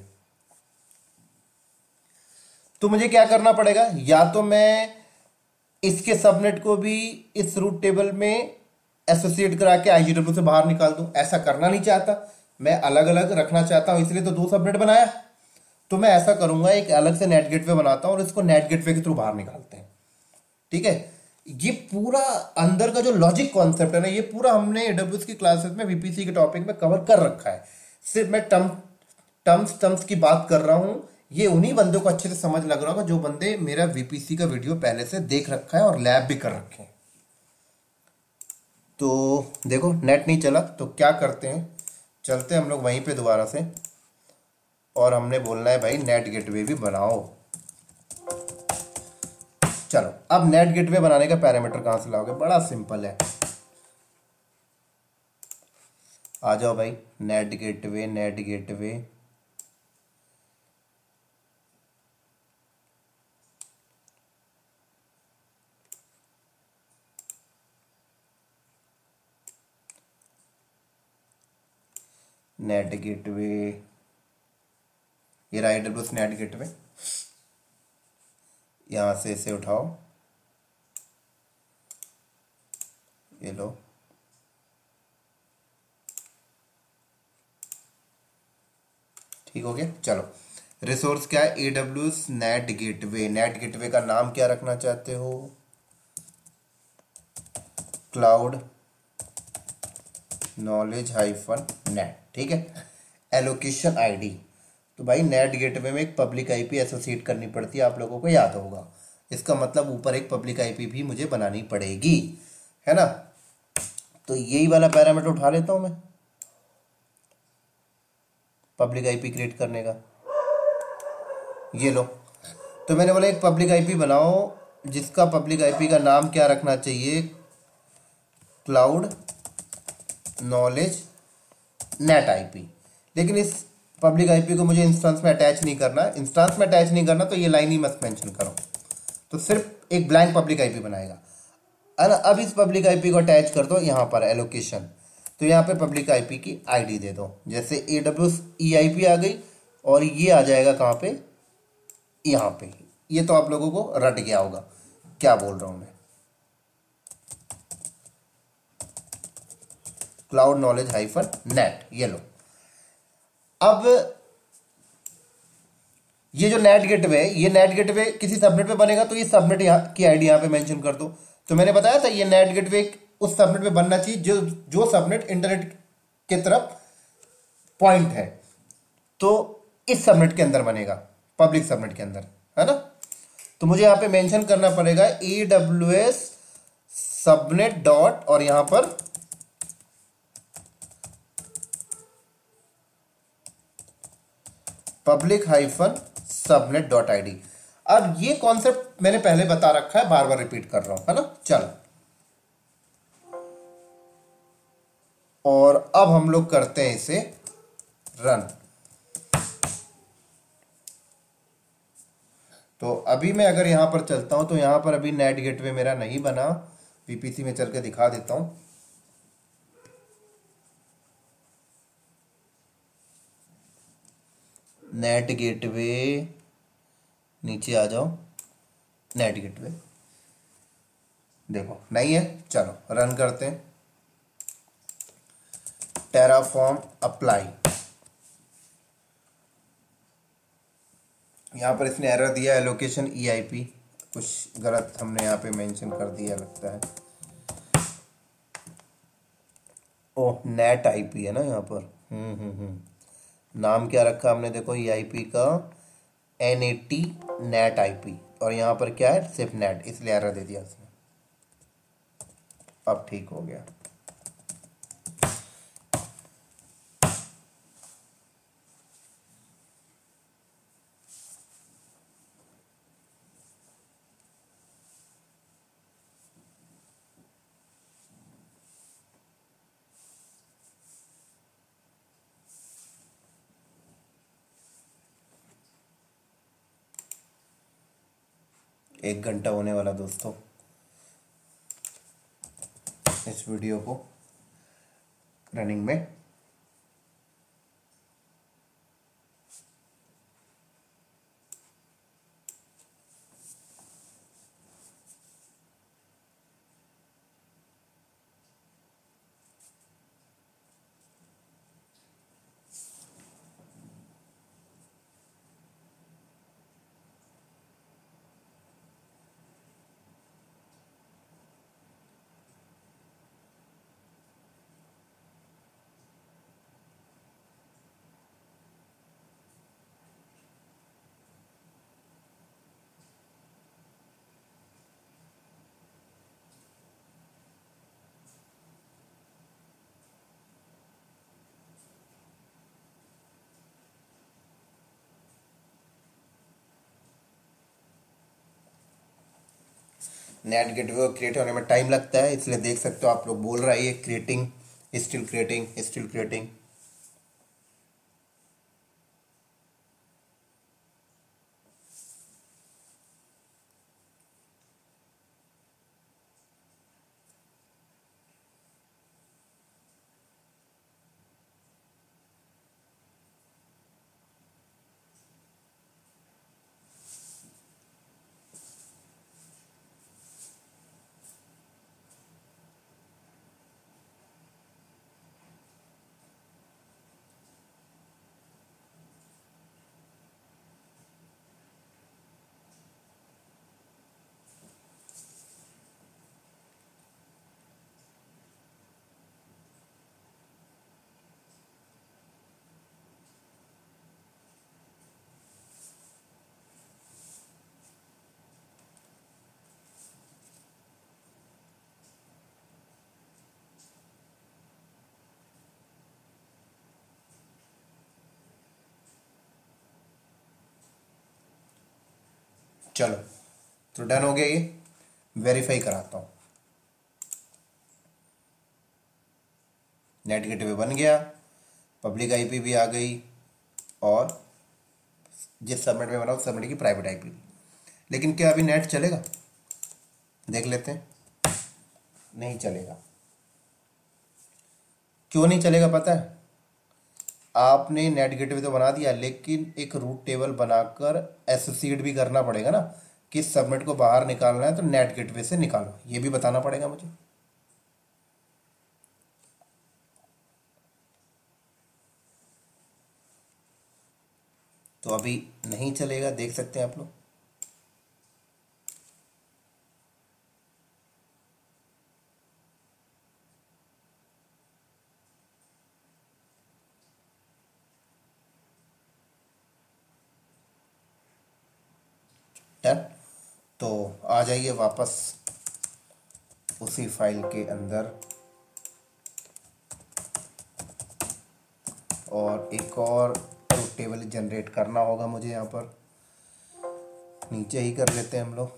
तो मुझे क्या करना पड़ेगा, या तो मैं इसके सबनेट को भी इस रूट टेबल में एसोसिएट करा के IGW से बाहर निकाल दूं। ऐसा करना नहीं चाहता, मैं अलग अलग रखना चाहता हूं, इसलिए तो 2 सबनेट बनाया। तो मैं ऐसा करूंगा, एक अलग से नेट गेटवे बनाता हूं और इसको नेट गेटवे के थ्रू बाहर निकालते हैं, ठीक है। ये पूरा अंदर का जो लॉजिक कॉन्सेप्ट है ना, ये पूरा हमने एडब्ल्यूएस की क्लासेस में वीपीसी के टॉपिक में कवर कर रखा है। सिर्फ मैं टर्म्स टर्म्स की बात कर रहा हूँ। ये उन्हीं बंदों को अच्छे से समझ लग रहा होगा जो बंदे मेरा वीपीसी का वीडियो पहले से देख रखा है और लैब भी कर रखे हैं। तो देखो नेट नहीं चला तो क्या करते हैं, चलते हैं हम लोग वहीं पे दोबारा से, और हमने बोलना है भाई नेट गेटवे भी बनाओ। चलो अब नेट गेटवे बनाने का पैरामीटर कहाँ से लाओगे, बड़ा सिंपल है। आ जाओ भाई, NAT gateway NAT gateway, NAT gateway, ये रहा AWS नेट गेटवे। यहाँ से इसे उठाओ, ये लो, ठीक हो गया। चलो रिसोर्स क्या है, AWS NAT gateway. NAT gateway का नाम क्या रखना चाहते हो, क्लाउड नॉलेज हाइफन नेट, ठीक है। एलोकेशन आईडी, तो भाई नेट गेटवे में एक पब्लिक आईपी एसोसिएट करनी पड़ती है, आप लोगों को याद होगा। इसका मतलब ऊपर एक पब्लिक आईपी भी मुझे बनानी पड़ेगी, है ना। तो यही वाला पैरामीटर उठा लेता हूं मैं पब्लिक आईपी क्रिएट करने का, ये लो। तो मैंने बोला एक पब्लिक आईपी बनाओ जिसका पब्लिक आईपी का नाम क्या रखना चाहिए, क्लाउड नॉलेज नेट आईपी। लेकिन इस पब्लिक आईपी को मुझे इंस्टेंस में अटैच नहीं करना। इंस्टेंस में अटैच नहीं करना तो ये लाइन ही मत मेंशन करो, तो सिर्फ एक ब्लैंक पब्लिक आईपी बनाएगा। अब इस पब्लिक आईपी को अटैच कर दो यहाँ पर एलोकेशन, तो यहाँ पे पब्लिक आईपी की आईडी दे दो। जैसे AWS EIP आ गई और ये आ जाएगा कहाँ पे, यहाँ पे। ये तो आप लोगों को रट गया होगा क्या बोल रहा हूँ मैं, क्लाउड नॉलेज हाइफन नेट, ये लो। अब ये जो नेट गेटवे है, ये नेट गेटवे किसी सबनेट पे बनेगा तो ये सबनेट की आईडी यहाँ पे मेंशन कर दो। तो मैंने बताया था ये नेट गेटवे उस सबनेट पे बनना चाहिए जो जो सबनेट इंटरनेट की तरफ पॉइंट है, तो इस सबनेट के अंदर बनेगा, पब्लिक सबनेट के अंदर, है ना। तो मुझे यहाँ पे मेंशन करना पड़ेगा AWS सबनेट डॉट, और यहां पर public hyphen subnet dot I D. अब ये कॉन्सेप्ट मैंने पहले बता रखा है, बार बार रिपीट कर रहा हूं, है ना। चलो, और अब हम लोग करते हैं इसे रन। तो अभी मैं अगर यहां पर चलता हूं तो यहां पर अभी नेट गेटवे मेरा नहीं बना, वीपीसी में चल के दिखा देता हूं। नेट गेटवे, नीचे आ जाओ, नेट गेटवे देखो नहीं है। चलो रन करते हैं, टेराफॉर्म अप्लाई। यहाँ पर इसने एरर दिया, एलोकेशन EIP कुछ गलत हमने यहाँ पे मेंशन कर दिया लगता है। ओह नेट आईपी है ना यहाँ पर। नाम क्या रखा हमने, देखो EIP का NAT नेट आईपी, और यहाँ पर क्या है सिर्फ नेट, इसलिए एरर दे दिया उसने। अब ठीक हो गया। एक घंटा होने वाला दोस्तों इस वीडियो को रनिंग में। नेट गेटवे को क्रिएट होने में टाइम लगता है, इसलिए देख सकते हो आप लोग बोल रहा है ये creating, still creating, still creating. चलो तो डन हो गया, ये वेरीफाई कराता हूँ। नेट गेटवे बन गया, पब्लिक आईपी भी आ गई, और जिस सबनेट में बना उस सबनेट की प्राइवेट आईपी। लेकिन क्या अभी नेट चलेगा, देख लेते हैं। नहीं चलेगा। क्यों नहीं चलेगा पता है? आपने नेट गेटवे तो बना दिया, लेकिन एक रूट टेबल बनाकर एसोसिएट भी करना पड़ेगा ना, किस सबनेट को बाहर निकालना है तो नेट गेटवे से निकालो, ये भी बताना पड़ेगा मुझे। तो अभी नहीं चलेगा, देख सकते हैं आप लोग। डन। तो आ जाइए वापस उसी फाइल के अंदर, और एक और रूट टेबल जनरेट करना होगा मुझे। यहाँ पर नीचे ही कर लेते हैं हम लोग।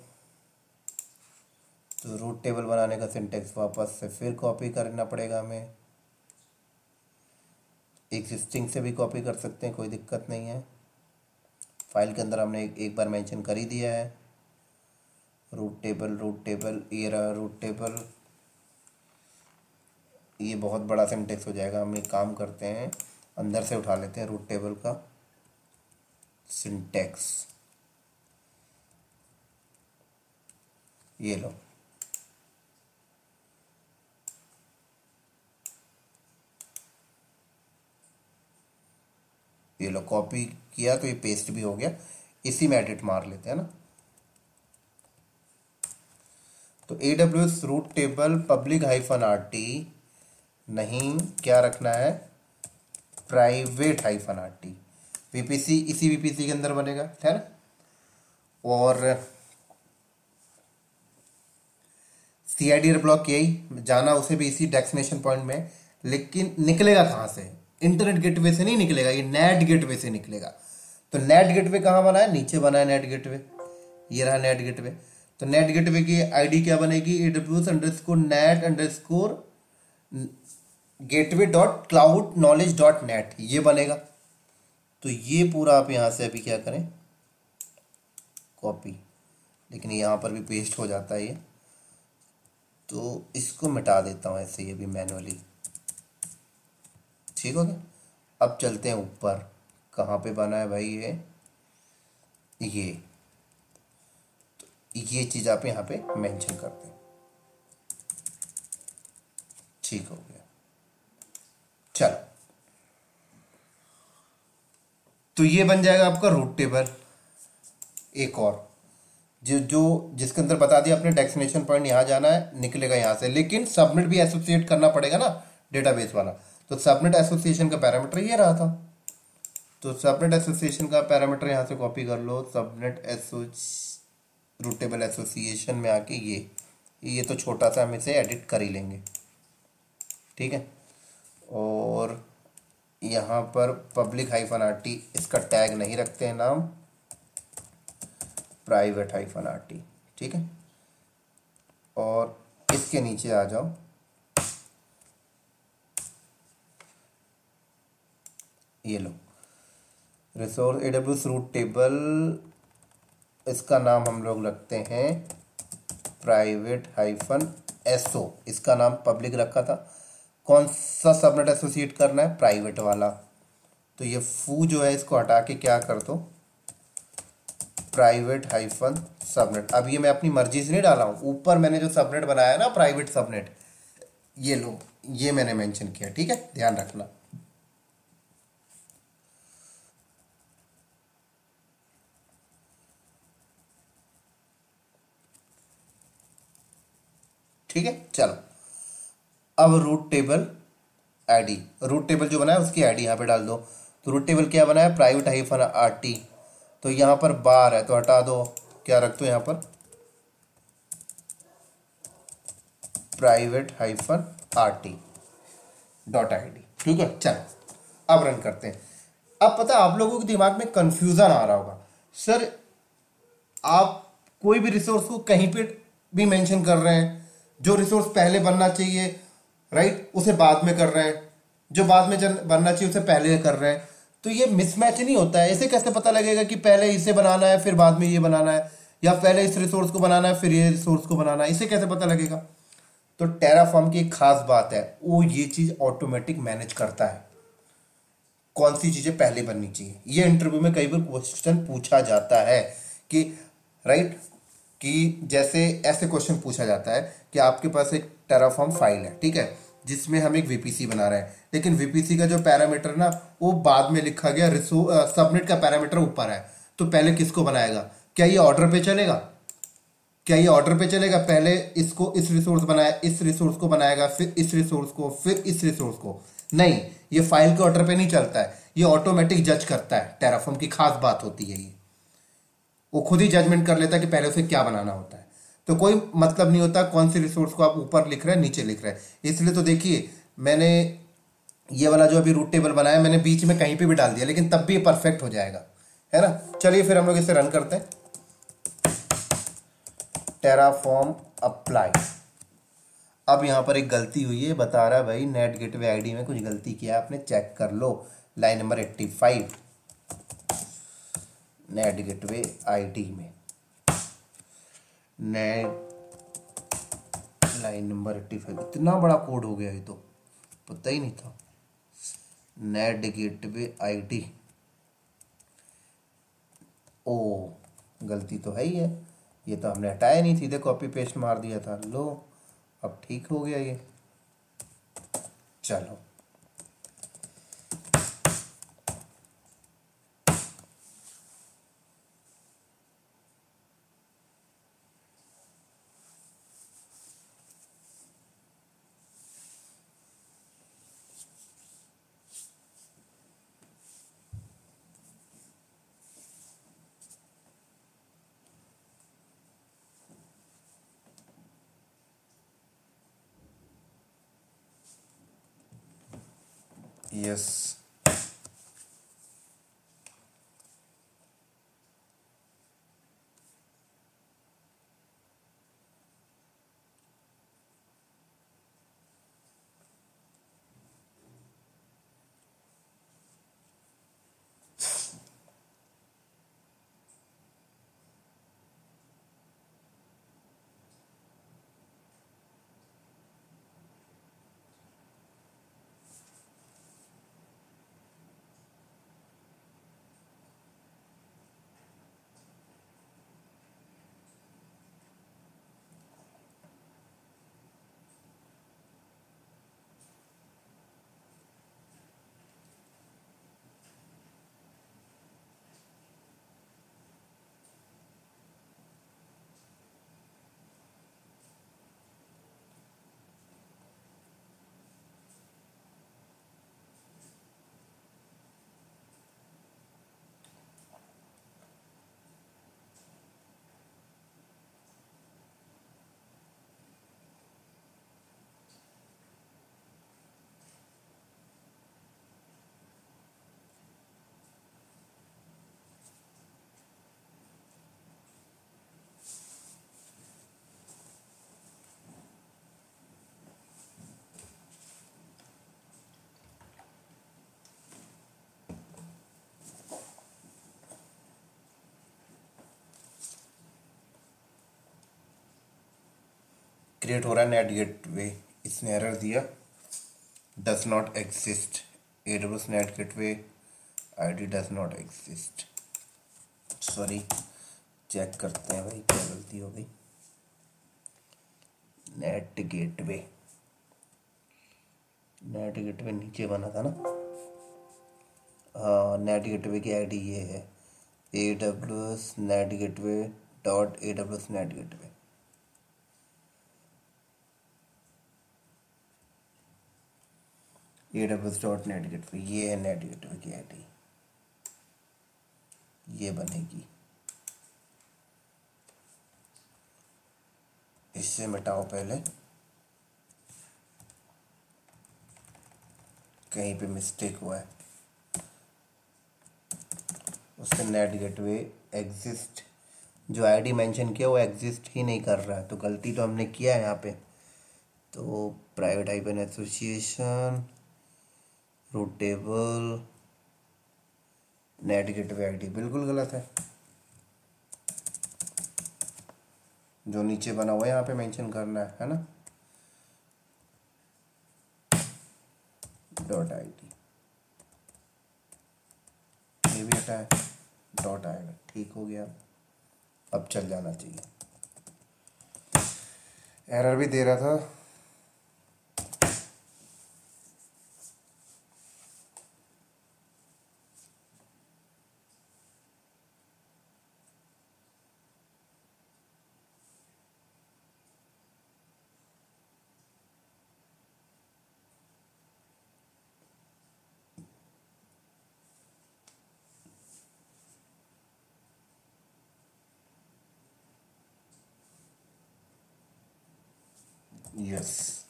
तो रूट टेबल बनाने का सिंटेक्स वापस से फिर कॉपी करना पड़ेगा हमें। एग्जिस्टिंग से भी कॉपी कर सकते हैं, कोई दिक्कत नहीं है। फाइल के अंदर हमने एक बार मेंशन कर ही दिया है। रूट टेबल, ये रहा रूट टेबल। ये बहुत बड़ा सिंटेक्स हो जाएगा, हम एक काम करते हैं, अंदर से उठा लेते हैं रूट टेबल का सिंटेक्स। ये लो, ये लो, कॉपी किया तो ये पेस्ट भी हो गया। इसी में एडिट मार लेते हैं ना। तो AWS route table public -RT नहीं, क्या रखना है, प्राइवेट -RT। VPC इसी VPC के अंदर बनेगा, है ना। और CIDR ब्लॉक यही जाना, उसे भी इसी डेस्टिनेशन पॉइंट में। लेकिन निकलेगा कहाँ से? इंटरनेट गेटवे से नहीं निकलेगा, ये नेट गेटवे से निकलेगा। तो नेट गेटवे कहाँ बना है? नीचे बना है नेट गेटवे, ये रहा नेट गेटवे। तो नेट गेटवे की आईडी क्या बनेगी? AWS_net_ gateway.cloudknowledge.net, ये बनेगा। तो ये पूरा आप यहां से अभी क्या करें, कॉपी। लेकिन यहाँ पर भी पेस्ट हो जाता है ये, तो इसको मिटा देता हूँ ऐसे, ये भी मैनुअली। ठीक हो गया। अब चलते हैं ऊपर, कहाँ पे बना है भाई ये तो ये चीज़ आप यहाँ पे मेंशन करते हैं। ठीक हो गया। चलो, तो ये बन जाएगा आपका रूट टेबल। एक और जो जिसके अंदर बता दिया अपने डेस्टिनेशन पॉइंट, यहाँ जाना है, निकलेगा यहाँ से। लेकिन सबनेट भी एसोसिएट करना पड़ेगा ना, डेटाबेस वाला। तो सबनेट एसोसिएशन का पैरामीटर ये रहा था। तो सबनेट एसोसिएशन का पैरामीटर यहाँ से कॉपी कर लो, सबनेट रूट टेबल एसोसिएशन में आके ये तो छोटा सा हम इसे एडिट कर ही लेंगे, ठीक है। और यहाँ पर पब्लिक -RT, इसका टैग नहीं रखते हैं नाम, प्राइवेट -RT, ठीक है। और इसके नीचे आ जाओ, ये लो रिसोर्स एडब्ल्यूएस रूट टेबल, इसका नाम हम लोग रखते हैं प्राइवेट हाइफन एसओ, इसका नाम पब्लिक रखा था। कौन सा सबनेट एसोसिएट करना है? प्राइवेट वाला। तो ये फू जो है इसको हटा के क्या कर दो, प्राइवेट हाइफन सबनेट। अब ये मैं अपनी मर्जी से नहीं डाला हूँ, ऊपर मैंने जो सबनेट बनाया ना प्राइवेट सबनेट, ये लो, ये मैंने मेंशन किया, ठीक है, ध्यान रखना। ठीक है, चलो अब route table ID, route table जो बनाया उसकी आईडी यहाँ पे डाल दो। तो रूट टेबल क्या बनाया? Private hyphen RT. तो यहाँ पर बार है तो हटा दो, क्या रख दो यहाँ पर? Private hyphen RT dot ID. ठीक है, चलो अब रन करते हैं। अब पता है आप लोगों के दिमाग में कंफ्यूजन आ रहा होगा, सर आप कोई भी रिसोर्स को कहीं पे भी मेंशन कर रहे हैं, जो रिसोर्स पहले बनना चाहिए राइट उसे बाद में कर रहे हैं, जो बाद में बनना चाहिए उसे पहले कर रहे हैं। तो ये मिसमैच नहीं होता है। ऐसे कैसे पता लगेगा कि पहले इसे बनाना है फिर बाद में ये बनाना है, या पहले इस रिसोर्स को बनाना है फिर ये रिसोर्स को बनाना है? इसे कैसे पता लगेगा? तो टेराफॉर्म की एक खास बात है, वो ये चीज ऑटोमेटिक मैनेज करता है कौन सी चीजें पहले बननी चाहिए। ये इंटरव्यू में कई बार क्वेश्चन पूछा जाता है कि राइट, कि जैसे ऐसे क्वेश्चन पूछा जाता है कि आपके पास एक टेराफॉर्म फाइल है, ठीक है, जिसमें हम एक वीपीसी बना रहे हैं, लेकिन वीपीसी का जो पैरामीटर ना वो बाद में लिखा गया, सबनेट का पैरामीटर ऊपर है। तो पहले किसको बनाएगा? क्या ये ऑर्डर पे चलेगा? क्या ये ऑर्डर पे चलेगा? पहले इसको, इस रिसोर्स बनाया, इस रिसोर्स को बनाएगा, फिर इस रिसोर्स को, फिर इस रिसोर्स को? नहीं, ये फाइल के ऑर्डर पे नहीं चलता है, ये ऑटोमेटिक जज करता है। टेराफॉर्म की खास बात होती है ये, वो खुद ही जजमेंट कर लेता है कि पहले उसे क्या बनाना होता है। तो कोई मतलब नहीं होता कौन सी रिसोर्स को आप ऊपर लिख रहे हैं नीचे लिख रहे हैं। इसलिए तो देखिए मैंने ये वाला जो अभी रूट टेबल बनाया मैंने बीच में कहीं पे भी डाल दिया, लेकिन तब भी ये परफेक्ट हो जाएगा, है ना। चलिए फिर हम लोग इसे रन करते हैं। Terraform apply. अब यहाँ पर एक गलती हुई है, बता रहा है भाई नेट गेटवे आईडी में कुछ गलती किया आपने, चेक कर लो। Line number 85 NAT gateway ID में, नेट लाइन नंबर 85। इतना बड़ा कोड हो गया, ये तो पता ही नहीं था। नेट गेटवे आईडी, ओ गलती तो है ही है, ये तो हमने हटाया नहीं, सीधे कॉपी पेस्ट मार दिया था। लो अब ठीक हो गया ये। चलो यस, क्रिएट हो रहा है नेट गेटवे, इसने एरर दिया, does not exist, AWS NAT gateway ID does not exist. Sorry, check करते हैं भाई क्या गलती हो गई। नेट गेटवे नीचे बना था ना। हाँ, नेट गेटवे की आईडी ये है, AWS NAT gateway dot AWS NAT gateway. AWS dot NAT gateway, ये है नेट गेटवे की आईडी, ये बनेगी। इससे मिटाओ पहले, कहीं पे मिस्टेक हुआ है। उसका नेट गेटवे एग्जिस्ट, जो आईडी मेंशन किया वो एग्जिस्ट ही नहीं कर रहा है, तो गलती तो हमने किया है यहाँ पे। तो private hyphen association route table NAT gateway ID बिल्कुल गलत है। जो नीचे बना हुआ है यहाँ पे मेंशन करना है ना, डॉट आईडी, ये भी हटा है, डॉट आएगा, ठीक हो गया। अब चल जाना चाहिए। एरर भी दे रहा था। यस,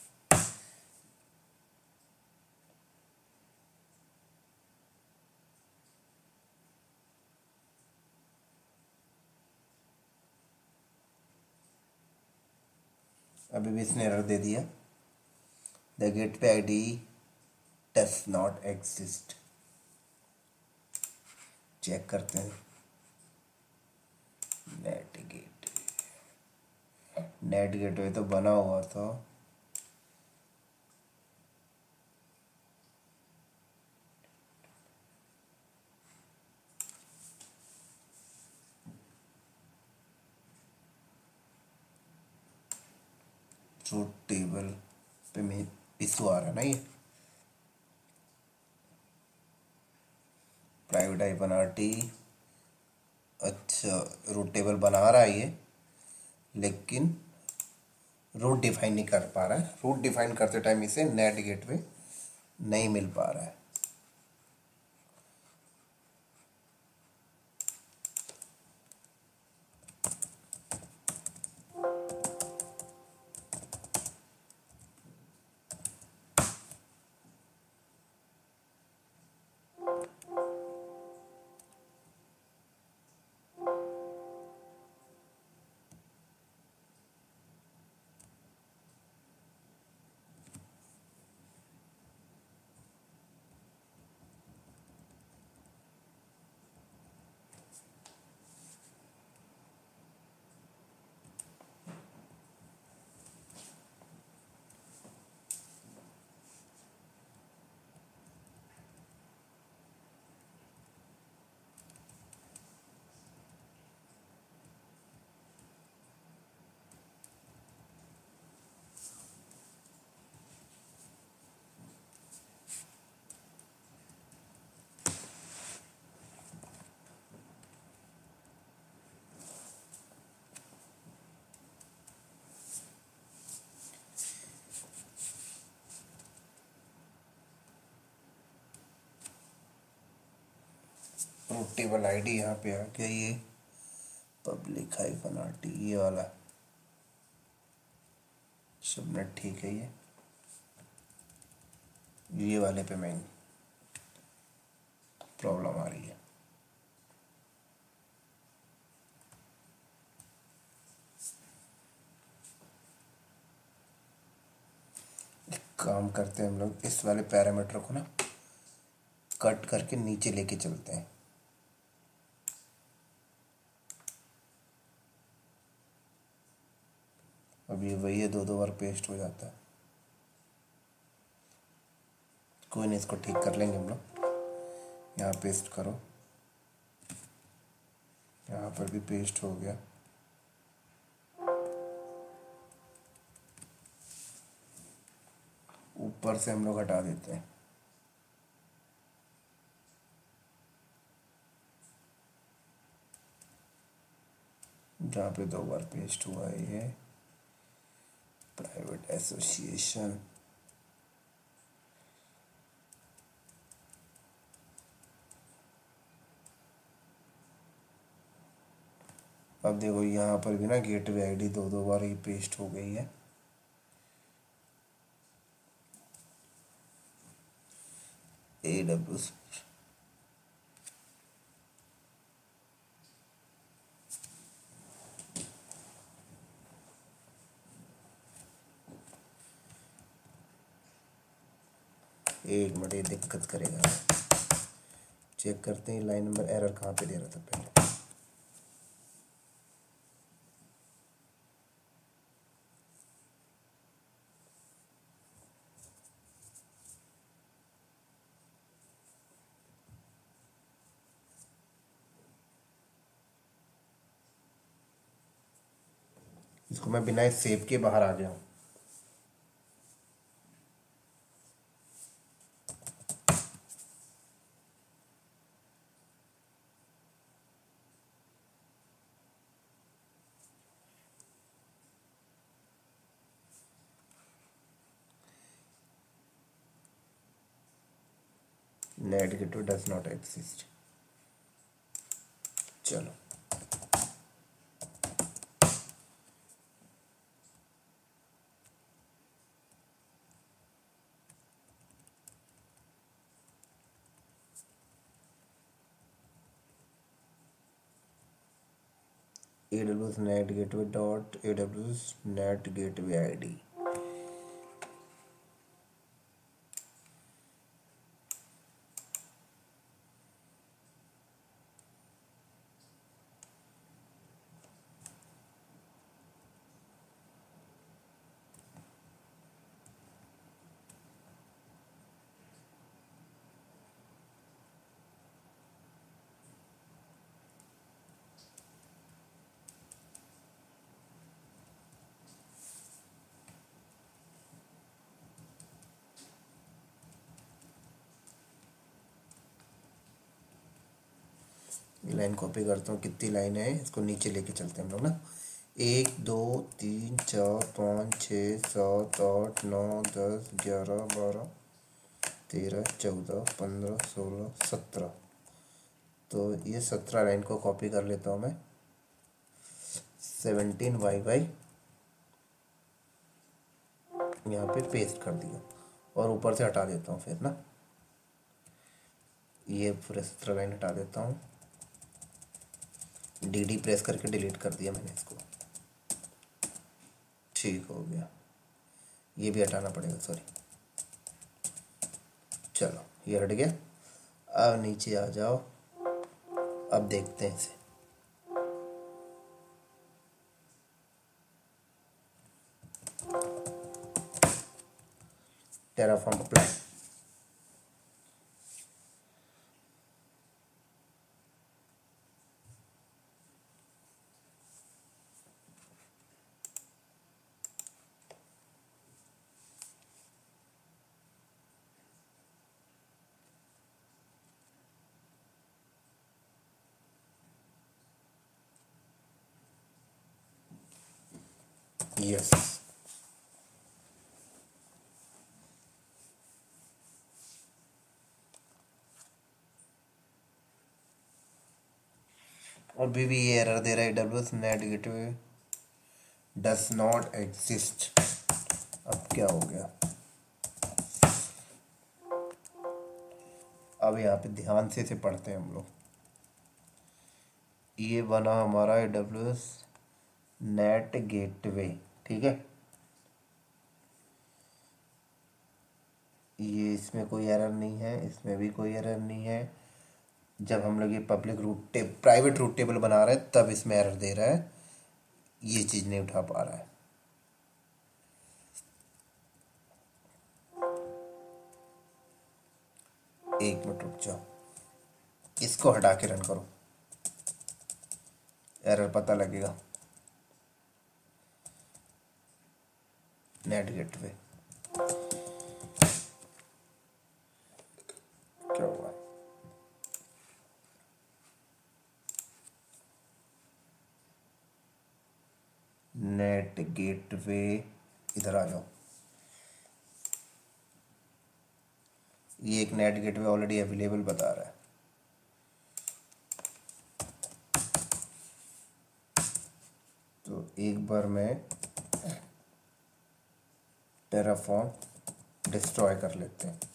अभी भी इसने एरर दे दिया, the gateway ID does not exist. Check करते हैं। नेट गेटवे तो बना हुआ था, रूट टेबल पे में इशू आ रहा है ना, ये प्राइवेट हाइफन RT। अच्छा, रूट टेबल बना रहा है ये, लेकिन रूट डिफाइन नहीं कर पा रहा है। रूट डिफाइन करते टाइम इसे नेट गेटवे नहीं मिल पा रहा है। रूट टेबल आईडी यहाँ पे आ गया, ये पब्लिक हाइफन RT, ये वाला सबनेट ठीक है। ये वाले पे मैं प्रॉब्लम आ रही है। एक काम करते हैं हम लोग, इस वाले पैरामीटर को ना कट करके नीचे लेके चलते हैं। अब ये वही है, 2 2 बार पेस्ट हो जाता है। कोई नहीं, इसको ठीक कर लेंगे हम लोग। यहाँ पेस्ट करो, यहाँ पर भी पेस्ट हो गया। ऊपर से हम लोग हटा देते हैं। जहाँ पे 2 बार पेस्ट हुआ है ये प्राइवेट एसोसिएशन। अब देखो यहाँ पर भी ना गेटवे आईडी 2 2 बार ही पेस्ट हो गई है। AWS एक मिनट, ये दिक्कत करेगा। चेक करते हैं लाइन नंबर एरर कहाँ पे दे रहा था पहले। इसको मैं बिना सेव के बाहर आ गया हूँ। NAT gateway does not exist. चलो AWS net gateway dot AWS net gateway ID। Line copy करता हूँ। कितनी लाइन है, इसको नीचे लेके चलते हैं हम लोग ना। 1 2 3 4 5 6 7 8 9 10 11 12 13 14 15 16 17। तो ये 17 लाइन को कॉपी कर लेता हूँ मैं। 17YY यहाँ पे पेस्ट कर दिया और ऊपर से हटा देता हूँ फिर ना। ये पूरे 17 लाइन हटा देता हूँ। DD प्रेस करके डिलीट कर दिया मैंने इसको। ठीक हो गया। ये भी हटाना पड़ेगा, सॉरी। चलो ये हट गया। अब नीचे आ जाओ। अब देखते हैं इसे। Terraform apply. यस, और भी ये एरर दे रहा है, AWS NAT gateway does not exist. अब क्या हो गया? अब यहाँ पे ध्यान से इसे पढ़ते हैं हम लोग। ये बना हमारा AWS नेट गेटवे, ठीक है। ये इसमें कोई एरर नहीं है, इसमें भी कोई एरर नहीं है। जब हम लोग ये public route private route table बना रहे हैं तब इसमें एरर दे रहा है, ये चीज़ नहीं उठा पा रहा है। एक मिनट रुक जाओ, इसको हटा के रन करो, एरर पता लगेगा। नेट गेटवे क्या हुआ? नेट गेटवे, इधर आ जाओ। ये एक नेट गेटवे ऑलरेडी अवेलेबल बता रहा है। तो एक बार मैं टेराफॉर्म डिस्ट्रॉय कर लेते हैं।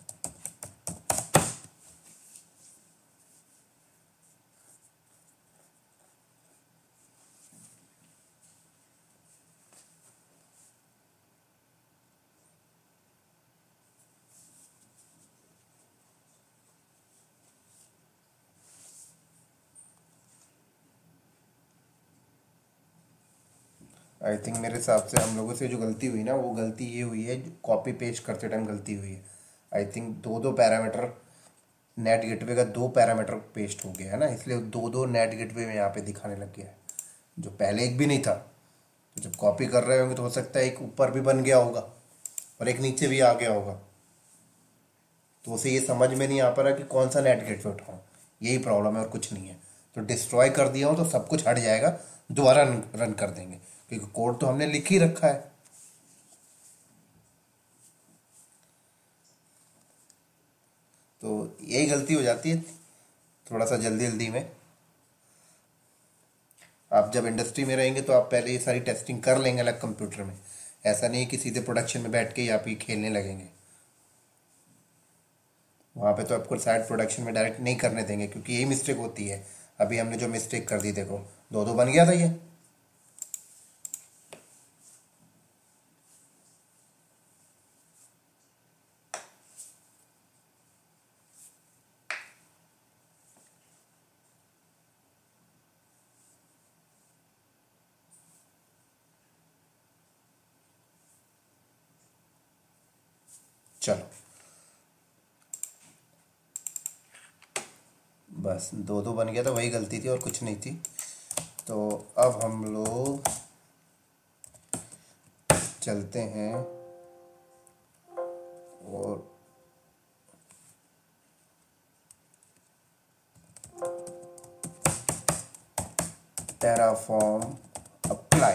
आई थिंक मेरे हिसाब से हम लोगों से जो गलती हुई ना, वो गलती ये हुई है, कॉपी पेस्ट करते टाइम गलती हुई है। आई थिंक दो दो पैरामीटर, नेट गेटवे का दो पैरामीटर पेस्ट हो गया है ना, इसलिए दो दो नेट गेटवे में यहाँ पे दिखाने लग गया है, जो पहले एक भी नहीं था। तो जब कॉपी कर रहे होंगे तो हो सकता है एक ऊपर भी बन गया होगा और एक नीचे भी आ गया होगा, तो उसे ये समझ में नहीं आ पा रहा कि कौन सा नेट गेटवे उठाऊँ। यही प्रॉब्लम है और कुछ नहीं है। तो डिस्ट्रॉय कर दिया हो तो सब कुछ हट जाएगा, दोबारा रन कर देंगे, क्योंकि कोड तो हमने लिख ही रखा है। तो यही गलती हो जाती है थोड़ा सा जल्दी जल्दी में। आप जब इंडस्ट्री में रहेंगे तो आप पहले ये सारी टेस्टिंग कर लेंगे अलग कंप्यूटर में। ऐसा नहीं है कि सीधे प्रोडक्शन में बैठ के ही आप ये खेलने लगेंगे। वहाँ पे तो आपको शायद प्रोडक्शन में डायरेक्ट नहीं करने देंगे, क्योंकि यही मिस्टेक होती है। अभी हमने जो मिस्टेक कर दी, देखो दो दो बन गया था ये। चलो बस दो दो बन गया था, वही गलती थी और कुछ नहीं थी। तो अब हम लोग चलते हैं और टेराफॉर्म अप्लाई।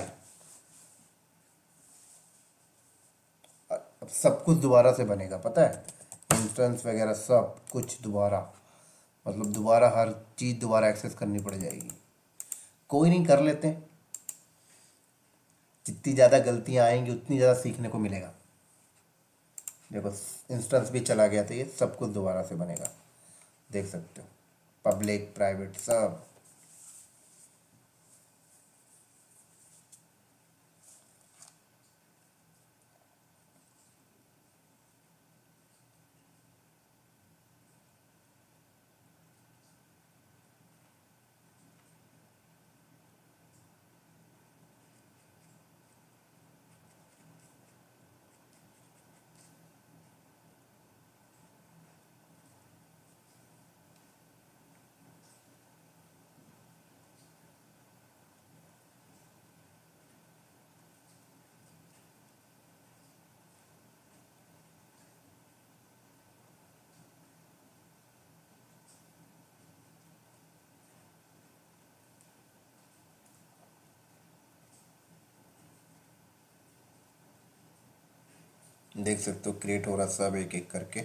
अब सब कुछ दोबारा से बनेगा, पता है, इंस्टेंस वगैरह सब कुछ दोबारा, मतलब दोबारा हर चीज़ दोबारा एक्सेस करनी पड़ जाएगी। कोई नहीं, कर लेते हैं। जितनी ज़्यादा गलतियाँ आएंगी उतनी ज़्यादा सीखने को मिलेगा। देखो इंस्टेंस भी चला गया, तो ये सब कुछ दोबारा से बनेगा, देख सकते हो, पब्लिक प्राइवेट सब। देख सकते हो क्रिएट हो रहा सब एक एक करके।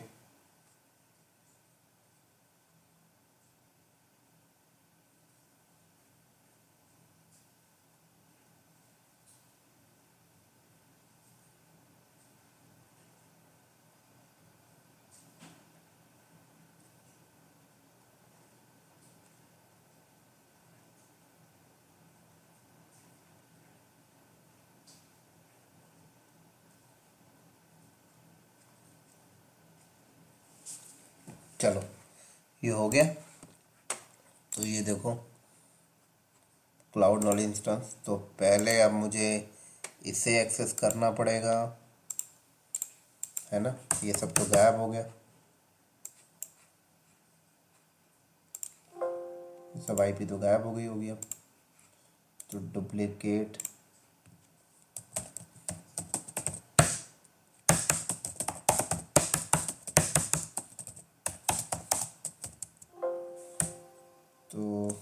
चलो ये हो गया। तो ये देखो क्लाउड नॉलेज इंस्टेंस, तो पहले अब मुझे इसे एक्सेस करना पड़ेगा, है ना। ये सब तो गायब हो गया। सब आईपी तो गायब हो गई होगी अब। तो डुप्लीकेट तो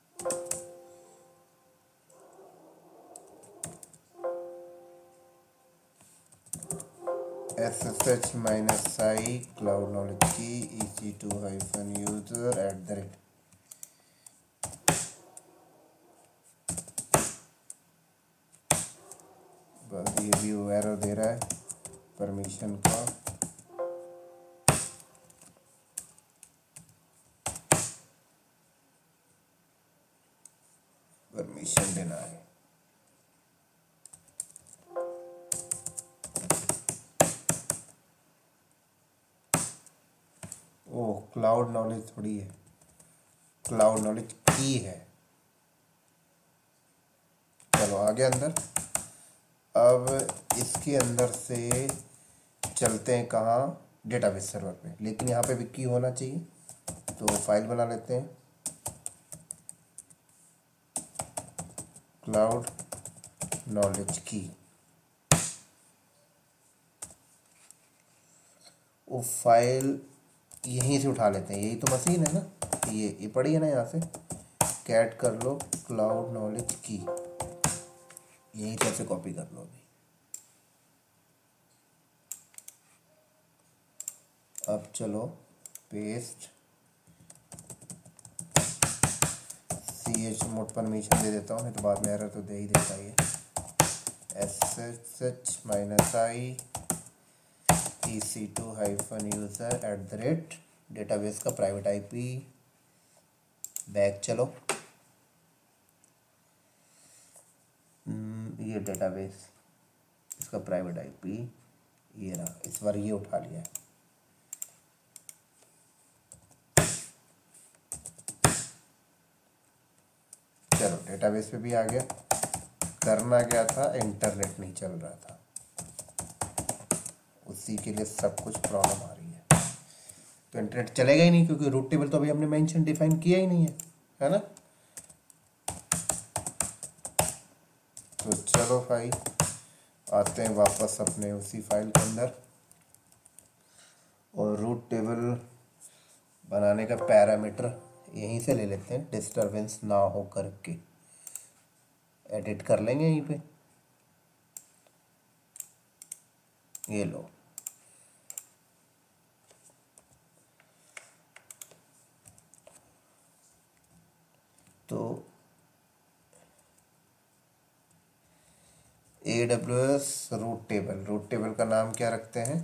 SSH-i क्लाउड नॉलेज की EC2-user@, बस ये भी एरर दे रहा है परमिशन का। परमिशन देना है। ओह, क्लाउड नॉलेज थोड़ी है, क्लाउड नॉलेज की है। चलो आगे अंदर। अब इसके अंदर से चलते हैं कहाँ, डेटाबेस सर्वर पे, लेकिन यहाँ पे भी की होना चाहिए। तो फाइल बना लेते हैं, क्लाउड नॉलेज की। वो फाइल यहीं से उठा लेते हैं, यही तो मशीन है ना, ये पड़ी है ना, यहाँ से कैट कर लो क्लाउड नॉलेज की, यहीं से कॉपी कर लो अभी। अब चलो पेस्ट, chmod परमिशन दे देता हूँ, नहीं तो बाद में एरर तो दे ही देता है। SSH-i EC2-user@, डेटाबेस का प्राइवेट आईपी। बैक चलो, ये डेटाबेस, इसका प्राइवेट आईपी ये रहा, इस बार ये उठा लिया है। चलो डेटाबेस पे भी आ गया। करना क्या था, इंटरनेट नहीं चल रहा था, उसी के लिए सब कुछ प्रॉब्लम आ रही है। तो इंटरनेट चलेगा ही नहीं, क्योंकि रूट टेबल तो अभी हमने मेंशन डिफाइन किया ही नहीं है ना। तो चलो भाई आते हैं वापस अपने उसी फाइल के अंदर, और रूट टेबल बनाने का पैरामीटर यहीं से ले लेते हैं, डिस्टरबेंस ना हो करके एडिट कर लेंगे यहीं पे। ये लो, तो AWS रूट टेबल का नाम क्या रखते हैं,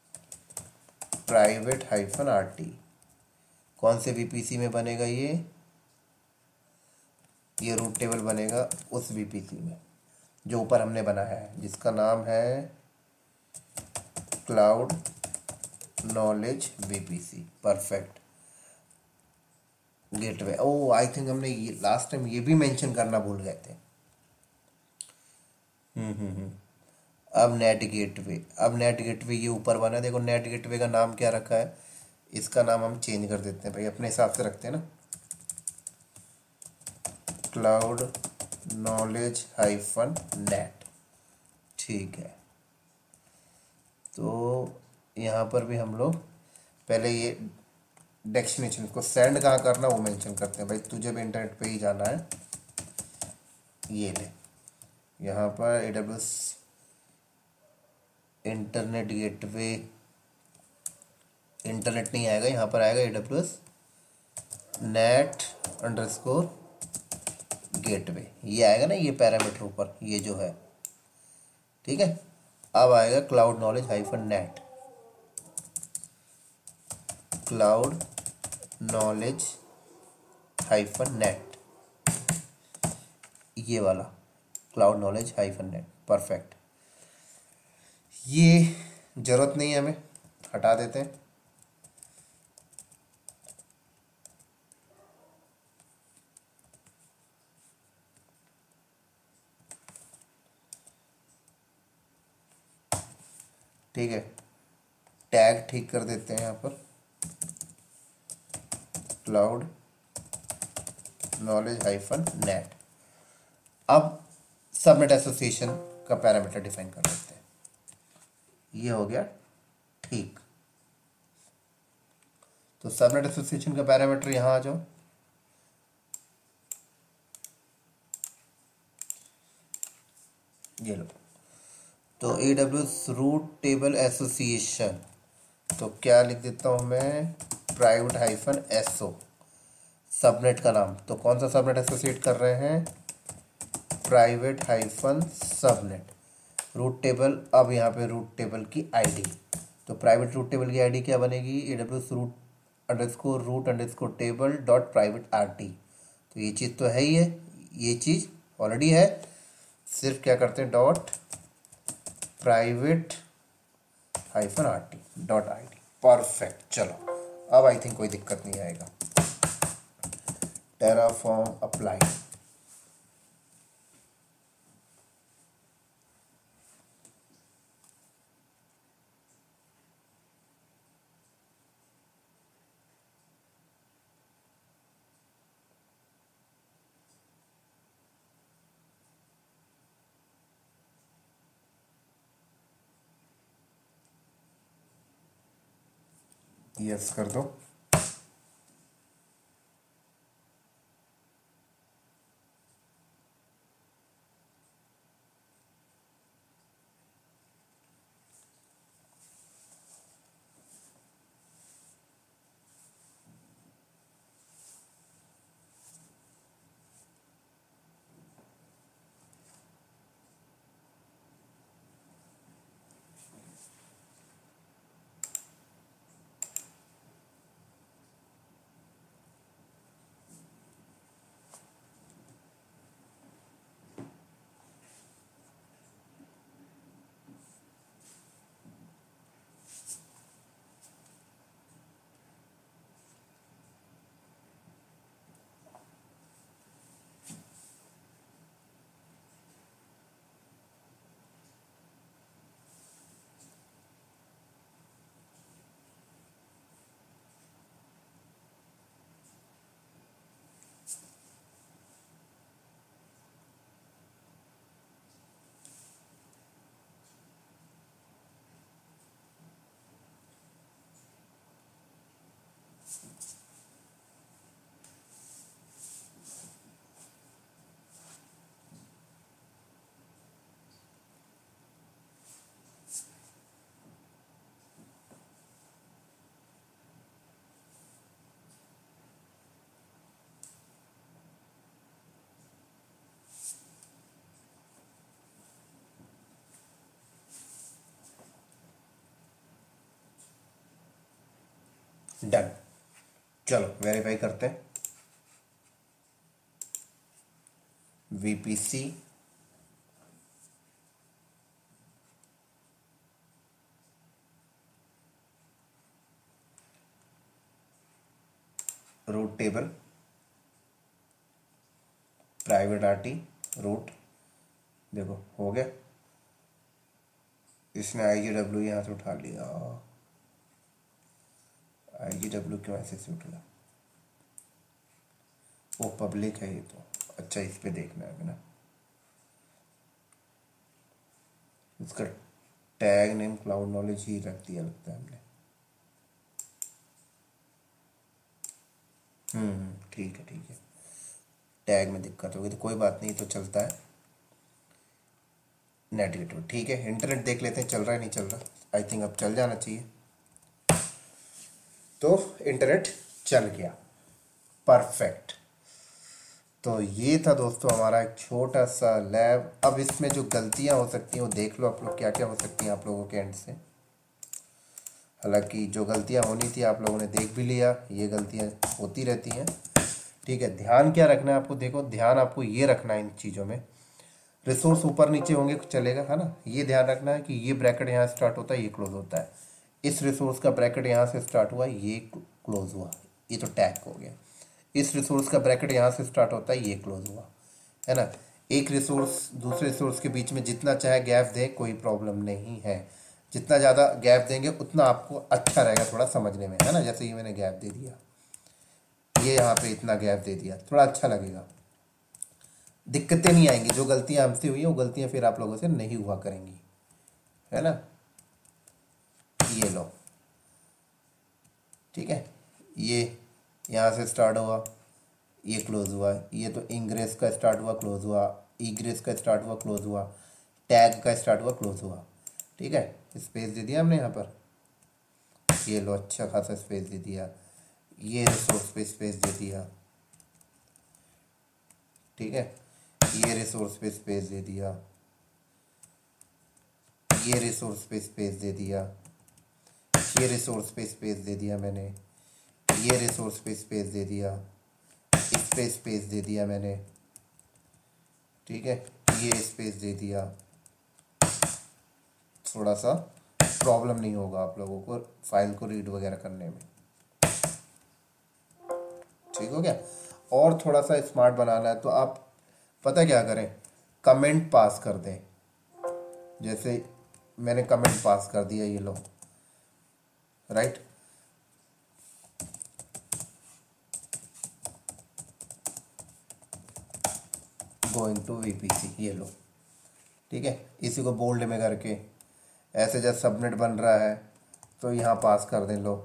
private-RT। कौन से VPC में बनेगा ये रूट टेबल बनेगा उस VPC में जो ऊपर हमने बनाया है, जिसका नाम है cloud knowledge VPC। Perfect. Gateway, oh I think हमने ये लास्ट टाइम ये भी मेंशन करना भूल गए थे। अब नेट गेटवे ये ऊपर बना है, देखो नेट गेटवे का नाम क्या रखा है, इसका नाम हम चेंज कर देते हैं भाई, अपने हिसाब से रखते हैं ना, क्लाउड नॉलेज -नेट। ठीक है, तो यहाँ पर भी हम लोग पहले ये डेस्टिनेशन को सेंड कहाँ करना वो मेंशन करते हैं भाई, तुझे भी इंटरनेट पे ही जाना है। ये ले, यहाँ पर AWS इंटरनेट गेटवे, इंटरनेट नहीं आएगा, यहाँ पर आएगा AWS net_गेटवे, ये आएगा ना, ये पैरामीटर ऊपर ये जो है, ठीक है। अब आएगा cloud knowledge -NAT, cloud knowledge -NAT, ये वाला क्लाउड नॉलेज -नेट। परफेक्ट, ये जरूरत नहीं है हमें, हटा देते हैं। ठीक है, टैग ठीक कर देते हैं यहाँ पर, क्लाउड नॉलेज हाइफन नेट। अब सबनेट एसोसिएशन का पैरामीटर डिफाइन कर लेते हैं। ये हो गया ठीक। तो सबनेट एसोसिएशन का पैरामीटर यहां आ जाओ। ये लो। तो AWS रूट टेबल एसोसिएशन, तो क्या लिख देता हूं मैं, प्राइवेट हाइफन एसओ, सबनेट का नाम। तो कौन सा सबनेट एसोसिएट कर रहे हैं, private hyphen subnet route table. अब यहाँ पे रूट टेबल की आईडी, तो प्राइवेट रूट टेबल की आईडी क्या बनेगी, AWS route underscore table dot private RT। तो ये चीज़ तो है ही है, ये चीज़ ऑलरेडी है, सिर्फ क्या करते हैं, dot private hyphen RT dot ID। Perfect. चलो अब आई थिंक कोई दिक्कत नहीं आएगा। Terraform apply. यस कर दो। डन। चलो वेरीफाई करते हैं। VPC route table private RT route, देखो हो गया। इसने IGW यहाँ से उठा लिया, IGW क्यों ऐसे से उठा, वो पब्लिक है ये तो। अच्छा इस पे देखना है ना, इसका टैग नेम क्लाउड नॉलेज ही रख दिया लगता है हमने। ठीक है ठीक है, टैग में दिक्कत होगी तो कोई बात नहीं, तो चलता है। नेट गेटवे ठीक है। इंटरनेट देख लेते हैं चल रहा है नहीं चल रहा, आई थिंक अब चल जाना चाहिए। तो इंटरनेट चल गया, परफेक्ट। तो ये था दोस्तों हमारा एक छोटा सा लैब। अब इसमें जो गलतियां हो सकती हैं वो देख लो आप लोग, क्या क्या हो सकती हैं आप लोगों के एंड से। हालांकि जो गलतियां होनी थी आप लोगों ने देख भी लिया, ये गलतियां होती रहती हैं, ठीक है। ध्यान क्या रखना है आपको, देखो ध्यान आपको ये रखना है इन चीज़ों में, रिसोर्स ऊपर नीचे होंगे चलेगा, है ना। ये ध्यान रखना है कि ये ब्रैकेट यहाँ स्टार्ट होता है, ये क्लोज होता है। इस रिसोर्स का ब्रैकेट यहाँ से स्टार्ट हुआ, ये क्लोज हुआ, ये तो टैग हो गया। इस रिसोर्स का ब्रैकेट यहाँ से स्टार्ट होता है, ये क्लोज हुआ, है ना। एक रिसोर्स दूसरे रिसोर्स के बीच में जितना चाहे गैप दे कोई प्रॉब्लम नहीं है, जितना ज़्यादा गैप देंगे उतना आपको अच्छा रहेगा थोड़ा समझने में, है ना। जैसे ये मैंने गैप दे दिया, ये यहाँ पे इतना गैप दे दिया, थोड़ा अच्छा लगेगा, दिक्कतें नहीं आएंगी। जो गलतियाँ हमसे हुई हैं वो गलतियाँ फिर आप लोगों से नहीं हुआ करेंगी, है ना। ये लो, ठीक है, ये यहाँ से स्टार्ट हुआ, ये क्लोज हुआ, ये तो इंग्रेस का स्टार्ट हुआ क्लोज हुआ, ईग्रेस का स्टार्ट हुआ क्लोज हुआ, टैग का स्टार्ट हुआ क्लोज हुआ, ठीक है। स्पेस दे दिया हमने यहाँ पर, ये लो अच्छा खासा स्पेस दे दिया, ये रिसोर्स पे स्पेस दे दिया, ठीक है, ये रिसोर्स पे स्पेस दे दिया, ये रिसोर्स पे स्पेस दे दिया, ये रिसोर्स पे स्पेस दे दिया मैंने, ये रिसोर्स पे स्पेस दे दिया, इस पे स्पेस दे दिया मैंने, ठीक है, ये स्पेस दे दिया। थोड़ा सा प्रॉब्लम नहीं होगा आप लोगों को फाइल को रीड वगैरह करने में, ठीक हो गया। और थोड़ा सा स्मार्ट बनाना है तो आप पता क्या करें, कमेंट पास कर दें। जैसे मैंने कमेंट पास कर दिया, ये लो, राइट, गोइंग टू वीपीसी, ये लो, ठीक है। इसी को बोल्ड में करके ऐसे जब सबमिट बन रहा है तो यहाँ पास कर दें, लो,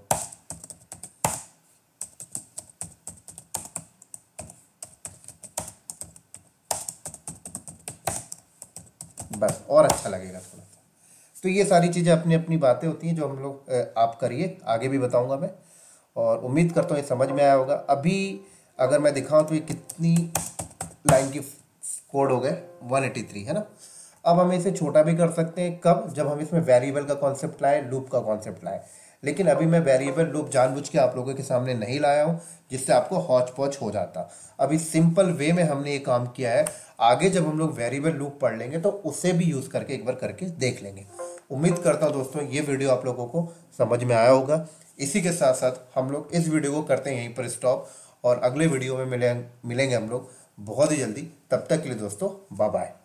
बस, और अच्छा लगेगा थोड़ा सा। तो ये सारी चीज़ें अपनी अपनी बातें होती हैं जो हम लोग आप करिए, आगे भी बताऊंगा मैं, और उम्मीद करता हूँ ये समझ में आया होगा। अभी अगर मैं दिखाऊं तो ये कितनी लाइन की कोड हो गए, 183, है ना। अब हम इसे छोटा भी कर सकते हैं, कब, जब हम इसमें वेरिएबल का कॉन्सेप्ट लाए, लूप का कॉन्सेप्ट लाए। लेकिन अभी मैं वेरिएबल लूप जानबूझ के आप लोगों के सामने नहीं लाया हूं, जिससे आपको हौच पौच हो जाता। अभी सिंपल वे में हमने ये काम किया है, आगे जब हम लोग वेरिएबल लूप पढ़ लेंगे तो उसे भी यूज करके एक बार करके देख लेंगे। उम्मीद करता हूं दोस्तों ये वीडियो आप लोगों को समझ में आया होगा। इसी के साथ साथ हम लोग इस वीडियो को करते हैं यहीं पर स्टॉप, और अगले वीडियो में मिलेंगे हम लोग बहुत ही जल्दी। तब तक के लिए दोस्तों बाय बाय।